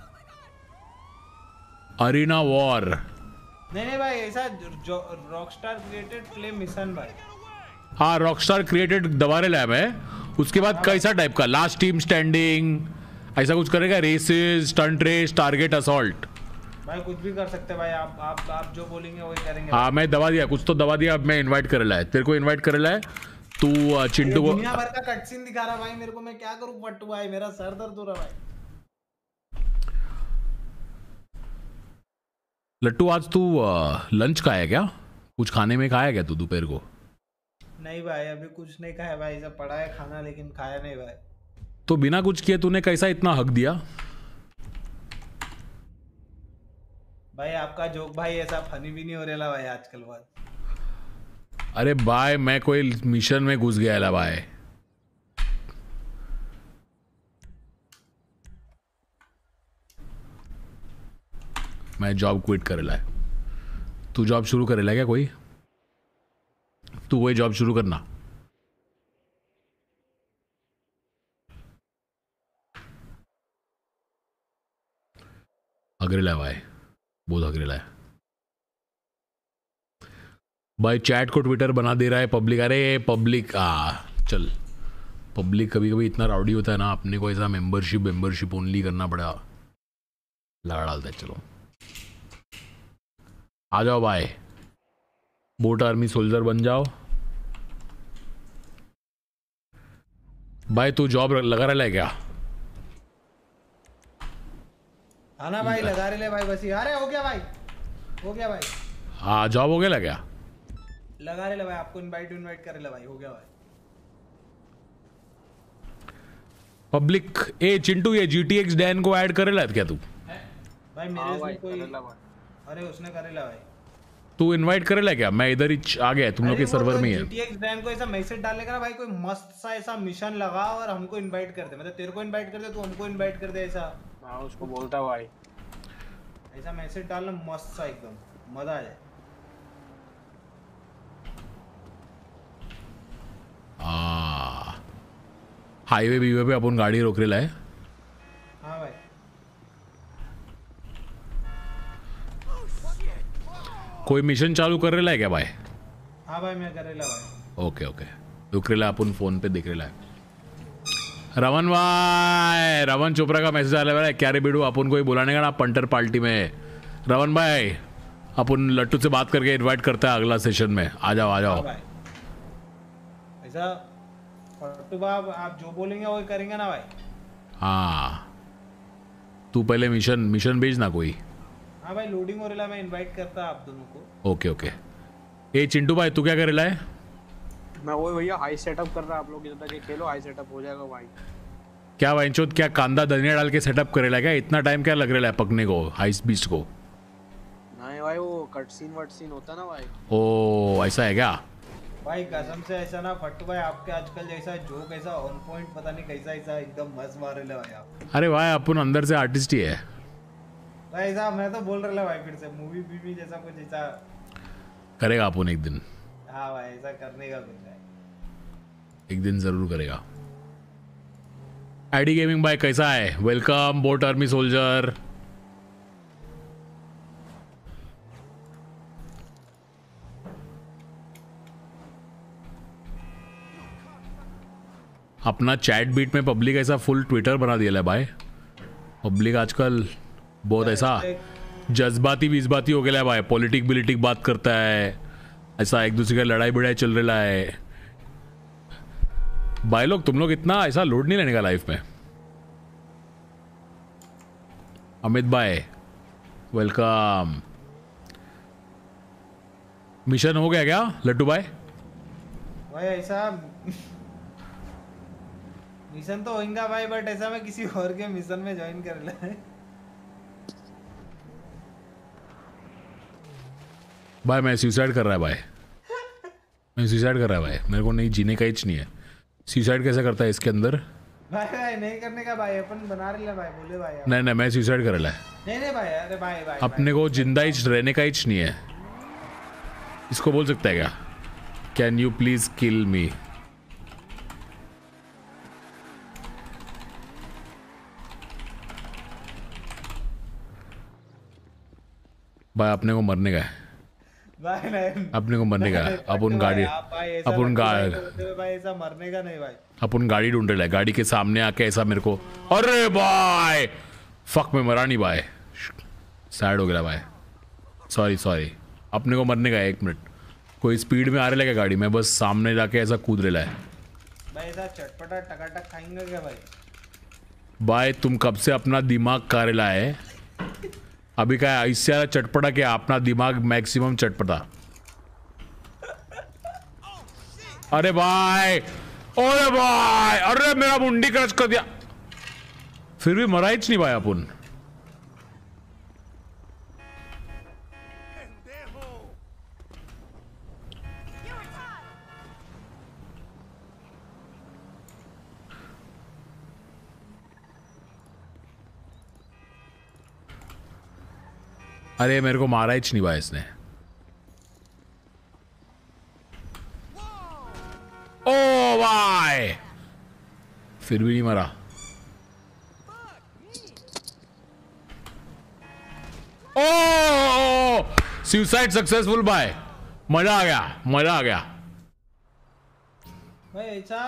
अरीना वॉर
नहीं भाई ऐसा रॉकस्टार क्रिएटेड प्ले मिशन भाई।
हाँ रॉकस्टार क्रिएटेड दबारे लैब है। उसके बाद कैसा टाइप का लास्ट टीम स्टैंडिंग ऐसा कुछ करेगा? Races, stunt race, target assault.
भाई कुछ भी कर सकते हैं भाई। आप जो बोलेंगे वही करेंगे।
हाँ मैं दबा दिया, कुछ तो दबा दिया। अब मैं इनवाइट कर रहा है, तेरे को इनवाइट कर रहा है। तू चिंटू को
दुनिया भर का कट सीन दिखा रहा भाई मेरे को। मैं क्या करूं पट्टू भाई, मेरा सर दर्द हो रहा भाई।
लट्टू आज तू लंच खाया क्या? कुछ खाने में खाया क्या तू दोपहर को?
नहीं भाई अभी कुछ नहीं खाया भाई। सब पड़ा है खाना लेकिन खाया नहीं भाई।
तो बिना कुछ किए तूने कैसा इतना हक दिया?
भाई आपका जोक भाई ऐसा फनी भी नहीं हो रहा भाई आजकल बात।
अरे भाई मैं कोई मिशन में घुस गया भाई। मैं जॉब क्विट करेला है। तू जॉब शुरू करेला क्या? कोई तू वही जॉब शुरू करना। अग्रेला है भाई, बहुत अग्रेला है भाई। चैट को ट्विटर बना दे रहा है पब्लिक। अरे पब्लिक चल, पब्लिक कभी कभी इतना राउडी होता है ना, अपने को ऐसा मेंबरशिप ओनली करना पड़ा, लगा डालता है। चलो आ जाओ भाई, बोट आर्मी सोल्जर बन जाओ भाई। तू जॉब लगा रहा है क्या?
हाँ ना भाई लगा रहे ले भाई। बस अरे हो गया भाई, हो गया भाई।
हाँ जॉब हो गया, क्या
लगा रहे ले भाई। आपको इनवाइट कर रहे ले भाई। हो गया भाई।
पब्लिक ए चिंटू ये GTX डैन को ऐड करेला क्या तू?
भाई मेरे इसमें कोई अरे उसने करेला भाई।
तू इनवाइट करेला क्या? मैं इधर ही आ गया तुम लोग के सर्वर में ही है।
GTX डैन को ऐसा मैसेज डालने का ना भाई, कोई मस्त सा ऐसा मिशन लगा और हमको इनवाइट कर दे, मतलब तेरे को इनवाइट कर दे, तू हमको इनवाइट कर दे, ऐसा।
हाँ उसको बोलता भाई
ऐसा मैसेज डालना मस्त सा एकदम मजा आ जाए।
हाईवे बीवे पे अपन गाड़ी रोक रेला है।
हाँ भाई
कोई मिशन चालू कर रेला है क्या भाई?
हाँ भाई मैं करेला भाई।
ओके ओके रुक रेला अपन फोन पे दिख रेला है। रवन भाई रवन चोपड़ा का मैसेज आ रहा है क्या रे बेडू अपन को ही बुलाने का ना पंटर पार्टी में। रवन भाई अपन लट्टू से बात करके इनवाइट करता है अगला सेशन में। आ जाओ आ जाओ।
हाँ भाई ऐसा फट्टू बाब आप जो बोलेंगे वही करेंगे ना भाई।
हाँ तू पहले मिशन भेज ना कोई।
हाँ भाई लोडिंग हो रहा है, मैं इनवाइट करता आप दोनों को।
ओके ओके ए चिंटू भाई तू क्या कर रहा है?
मैं वही भैया हाई सेटअप कर रहा आप लोग इधर तक खेलो, हाई सेटअप हो जाएगा भाई।
क्या वाइनचोद क्या कांदा धनिया डाल के सेटअप करेला क्या? इतना टाइम क्या लग रहा है पकने को हाइस बीस्ट को?
नहीं भाई वो कट सीन वट सीन होता ना भाई।
ओ ऐसा है क्या?
भाई कसम से ऐसा ना फट्टू भाई आपके आजकल जैसा जोक ऐसा ऑन पॉइंट पता नहीं कैसा ऐसा एकदम मस्त मार रहे भाई आप।
अरे भाई अपन अंदर से आर्टिस्ट ही है
भाई ऐसा मैं तो बोल रहा भाई फिर से मूवी बीवी जैसा कुछ ऐसा
करेगा अपन एक दिन।
हाँ भाई ऐसा करने का कुछ है,
एक दिन जरूर करेगा। आईडी गेमिंग भाई कैसा है? Welcome bot army soldier. अपना चैट बीट में पब्लिक ऐसा फुल ट्विटर बना दिया है भाई। पब्लिक आजकल बहुत ऐसा जज्बाती विजबाती हो गया है भाई। पॉलिटिक बिलिटिक बात करता है, ऐसा एक दूसरे का लड़ाई बिड़ाई चल रहा है भाई। लोग तुम लोग इतना ऐसा लोड नहीं लेने का लाइफ में। अमित भाई वेलकम। मिशन हो गया क्या लट्टू भाई?
भाई ऐसा मिशन तो होगा भाई, बट ऐसा मैं किसी और के मिशन में ज्वाइन कर ले।
भाई मैं सुसाइड कर रहा है भाई, मैं सुसाइड कर रहा है भाई। मेरे को नहीं जीने का इच नहीं है। सुसाइड कैसे करता है इसके अंदर?
भाई नहीं करने का भाई, अपन बना रहे ले भाई, बोले भाई आप।
नहीं मैं सुसाइड कर रहा है।
नहीं भाई, अरे भाई भाई
अपने को जिंदा इच रहने का इच नहीं है। इसको बोल सकता है क्या? Can you please kill me? भाई अपने को मरने का है
भाई नहीं,
अपने को मरने का है। अपन गाड़ी
भाई ऐसा मरने का नहीं भाई।
अपन गाड़ी ढूंढ रहे हैं, गाड़ी के सामने आके ऐसा मेरे को, अरे भाई फक में मरा नहीं भाई, सैड हो गया भाई। सॉरी अपने को मरने का है। 1 मिनट, कोई स्पीड में आ रहा है गाड़ी में, बस सामने जाके ऐसा कूद रहा है
भाई। ऐसा चटपटा टकाटक खाएंगे क्या भाई?
भाई तुम कब से अपना दिमाग कारेला है? अभी क्या है इससे चटपटा क्या? अपना दिमाग मैक्सिमम चटपटा। अरे भाई अरे मेरा मुंडी क्रश कर दिया। फिर भी मरा ही नहीं भाई अपन। अरे मेरे को मारा ही नहीं भाई इसने। ओ भाई फिर भी नहीं मरा। ओ सुसाइड सक्सेसफुल भाई, मजा आ गया।
भाई ऐसा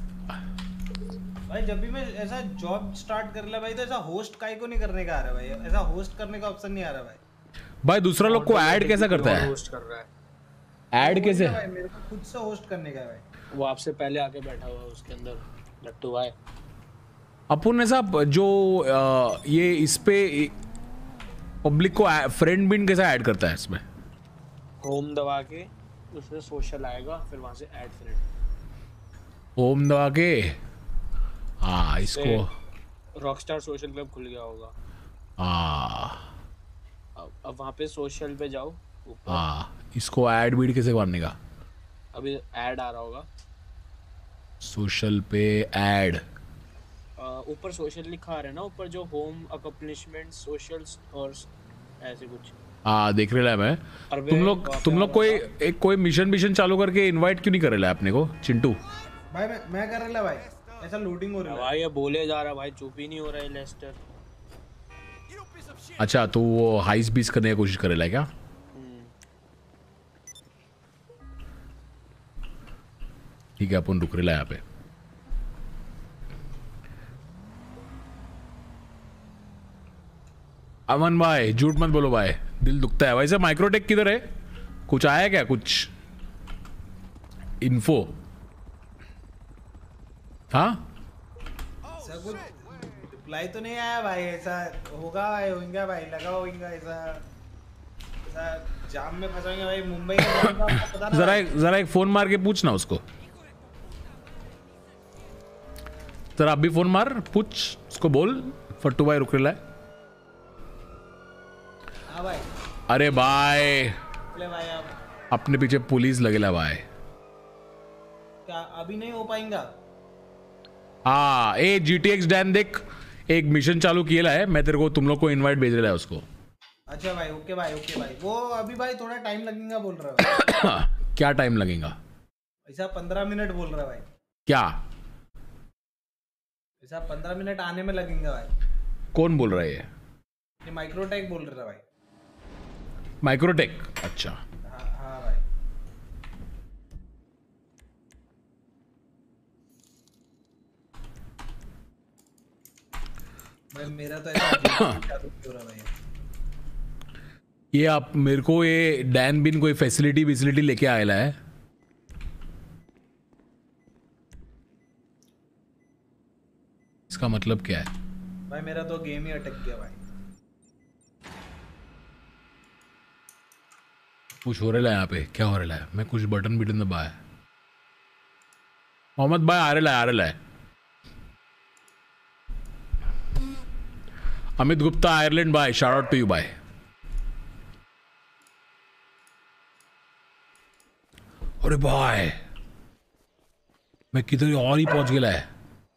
भाई जब भी मैं ऐसा जॉब स्टार्ट कर ले भाई, तो ऐसा होस्ट काहे को नहीं करने का आ रहा है भाई? ऐसा होस्ट करने का ऑप्शन नहीं आ रहा भाई।
भाई दूसरा लोग को ऐड कैसा करता है?
होस्ट कर रहा है
ऐड कैसे?
भाई मेरे को खुद से होस्ट करने का है भाई।
वो आपसे पहले आके बैठा हुआ है उसके अंदर लट्टू भाई।
अपन ऐसा जो ये इस पे पब्लिक को फ्रेंड बिन कैसा ऐड करता है इसमें?
होम दबा के उससे सोशल आएगा, फिर वहां से ऐड फ्रेंड।
होम दबा के हाँ
इससे
इसको
रॉकस्टार सोशल क्लब खुल गया होगा।
हाँ
अब वहाँ पे सोशल पे जाओ ऊपर,
हाँ, इसको ऐड बीड कैसे करने का?
अभी ऐड आ रहा होगा।
सोशल पे ऐड।
ऊपर सोशल लिखा आ रहा है ना, ऊपर जो होम अकम्पलिशमेंट सोशल्स और ऐसे कुछ।
हाँ देख रहे है मैं।
और वे वहाँ पे
तुम
आ
लोग
रहा
कोई
था।
एक कोई मिशन चालू करके इनवाइट क्यों नहीं करे ला अपने को चिंटू?
भाई मैं कर रहा भाई, ऐसा लूटिंग हो रहा है।
भाई ये बोले जा रहा भाई, चुप ही नहीं हो रहा है लेस्टर।
अच्छा तो वो हाइस बीस करने की कोशिश करे ला क्या? ठीक है अपन रुक रहे ला यहाँ पे। अमन भाई झूठ मत बोलो भाई, दिल दुखता है। वैसे माइक्रोटेक किधर है? कुछ आया क्या, कुछ इन्फो? हाँ
ऐसा कुछ रिप्लाई तो नहीं आया भाई। ऐसा होगा भाई, होगा भाई, लगा होगा ऐसा। ऐसा जाम में फंसाएंगे भाई, मुंबई का जाम का आपको पता ना भाई।
जरा एक फोन मार के पूछना उसको। जरा अभी फोन मार, पूछ उसको, बोल फट्टू भाई रुक रहा है।
हाँ भाई।
अरे भाई
ले भाई आप
अपने पीछे पुलिस लगेला भाई।
क्या अभी नहीं हो पाएगा?
हाँ ए GTX डैन देख, एक मिशन चालू किया है, मैं तेरे को तुम लोग को इनवाइट भेज रहा है उसको।
अच्छा भाई, ओके भाई, ओके भाई। वो अभी भाई थोड़ा टाइम लगेगा बोल रहा है।
क्या टाइम लगेगा?
ऐसा 15 मिनट बोल रहा है भाई।
क्या?
ऐसा 15 मिनट आने में लगेगा भाई।
कौन बोल रहा है
ये माइक्रोटेक बोल रहा है भाई।
माइक्रोटेक? अच्छा
हाँ हाँ भाई। भाई मेरा तो ऐसा चालू क्यों हो रहा भाई?
ये आप मेरे को ये डैन बिन कोई फैसिलिटी लेके आएला है? इसका मतलब क्या है?
भाई मेरा तो गेम ही अटक गया भाई।
कुछ हो रहा है यहाँ पे, क्या हो रहा है? मैं कुछ बटन दबाया। मोहम्मद भाई आ रहा है। अमित गुप्ता आयरलैंड भाई, शाउट आउट टू यू भाई। अरे भाई मैं किधर और ही पहुंच गया है।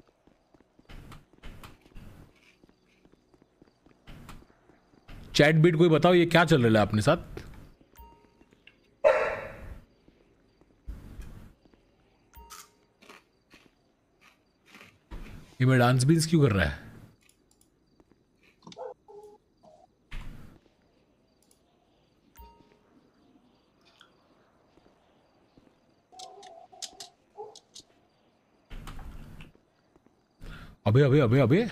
चैट बीट कोई बताओ ये क्या चल रहा है अपने साथ? ये मैं डांस बीन्स क्यों कर रहा है? अबे अबे अबे अबे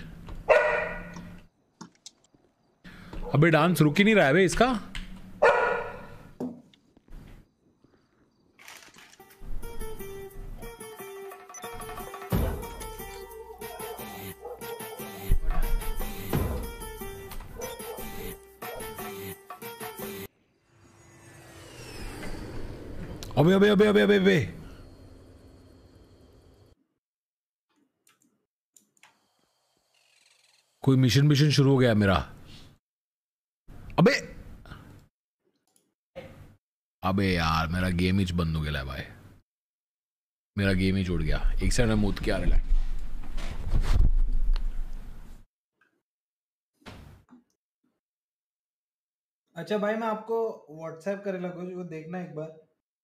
अबे डांस रुक ही नहीं रहा है बे इसका। अबे अबे अबे अबे अबे अबे कोई मिशन शुरू हो गया मेरा। अबे अबे यार मेरा गेम ही बंद हो गया है भाई, मेरा गेम ही जुड़ गया। एक सेकंड में मूत के आ रहा है।
अच्छा भाई मैं आपको व्हाट्सएप करे लगो, वो देखना एक बार।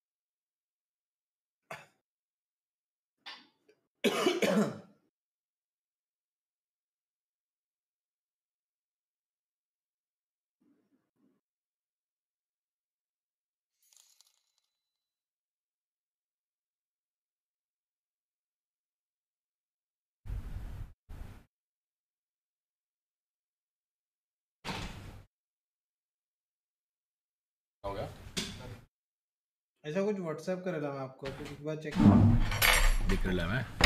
हो गया?
ऐसा कुछ व्हाट्सएप करेगा मैं आपको, तो एक बार चेक।
दिख रहा है मैं।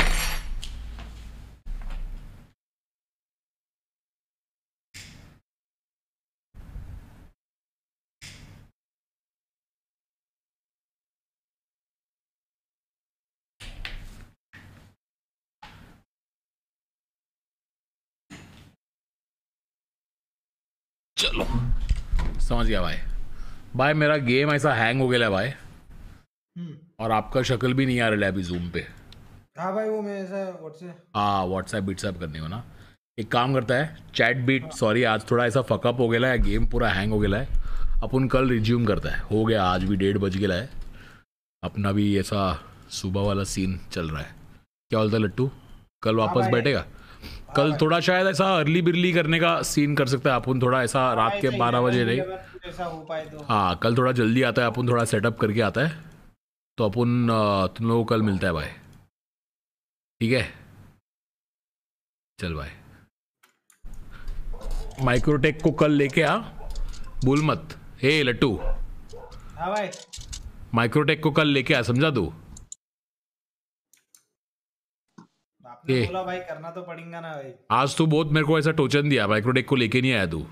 चलो समझ गया भाई। भाई मेरा गेम ऐसा हैंग हो गया है भाई, और आपका शक्ल भी नहीं आ रहा है अभी जूम पे।
हाँ भाई वो मैं ऐसा
व्हाट्सएप बीट्सएप करने को ना, एक काम करता है चैट बीट, सॉरी आज थोड़ा ऐसा फकअप हो गया है, गेम पूरा हैंग हो गया है, अपन कल रिज्यूम करता है। हो गया आज भी 1:30 बज गया है, अपना भी ऐसा सुबह वाला सीन चल रहा है। क्या बोलता है लट्टू, कल वापस बैठेगा? कल थोड़ा शायद ऐसा अर्ली बिरली करने का सीन कर सकता है अपन, थोड़ा ऐसा रात के 12 बजे नहीं।
ऐसा हो पाए तो
हाँ कल थोड़ा जल्दी आता है अपन, थोड़ा सेटअप करके आता है तो अपन तुम लोगों को कल मिलता है भाई, ठीक है? चल भाई माइक्रोटेक को कल लेके आ, भूल मत। हे लट्टू,
हाँ भाई
माइक्रोटेक को कल लेके आ, समझा तू?
आपने बोला भाई करना तो पड़ेगा ना भाई।
आज तू बहुत मेरे को ऐसा टोचन दिया, माइक्रोटेक को लेके नहीं आया तू।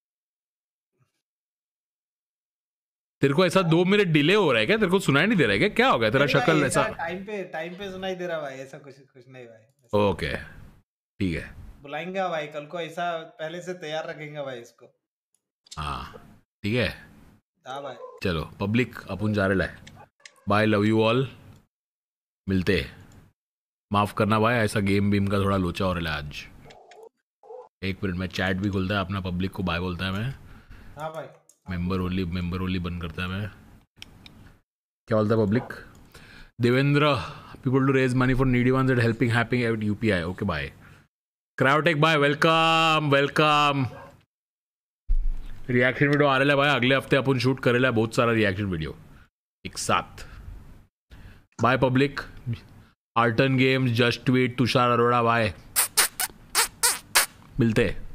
तेरे को ऐसा 2 मिनट डिले हो रहा है क्या? तेरे को सुनाई नहीं दे रहा है क्या? क्या हो गया तेरा शक्ल ऐसा?
टाइम पे सुनाई दे रहा भाई, ऐसा कुछ नहीं भाई।
ओके ठीक है,
बुलाएंगे भाई कल को, ऐसा पहले से तैयार रखेंगे भाई इसको।
हाँ ठीक है।
हाँ भाई
चलो पब्लिक अपन जा रहे है, बाय, लव यू ऑल, मिलते। माफ करना भाई ऐसा गेम बीम का थोड़ा लोचा हो रहा है आज। 1 मिनट में चैट भी खुलता है अपना, पब्लिक को बाय बोलता है मैं।
हाँ भाई
मेंबर ओनली बंद करता है मैं। क्या बोलता है public? Devendra, people to raise money for needy ones and helping helping at UPI. Okay bye. Cryotek bye, welcome welcome. Reaction video आ रहा है भाई, अगले हफ्ते अपन शूट करेला है बहुत सारा रिएक्शन वीडियो एक साथ। By public. आर्टन games, just tweet, Tushar Arora, bye, मिलते।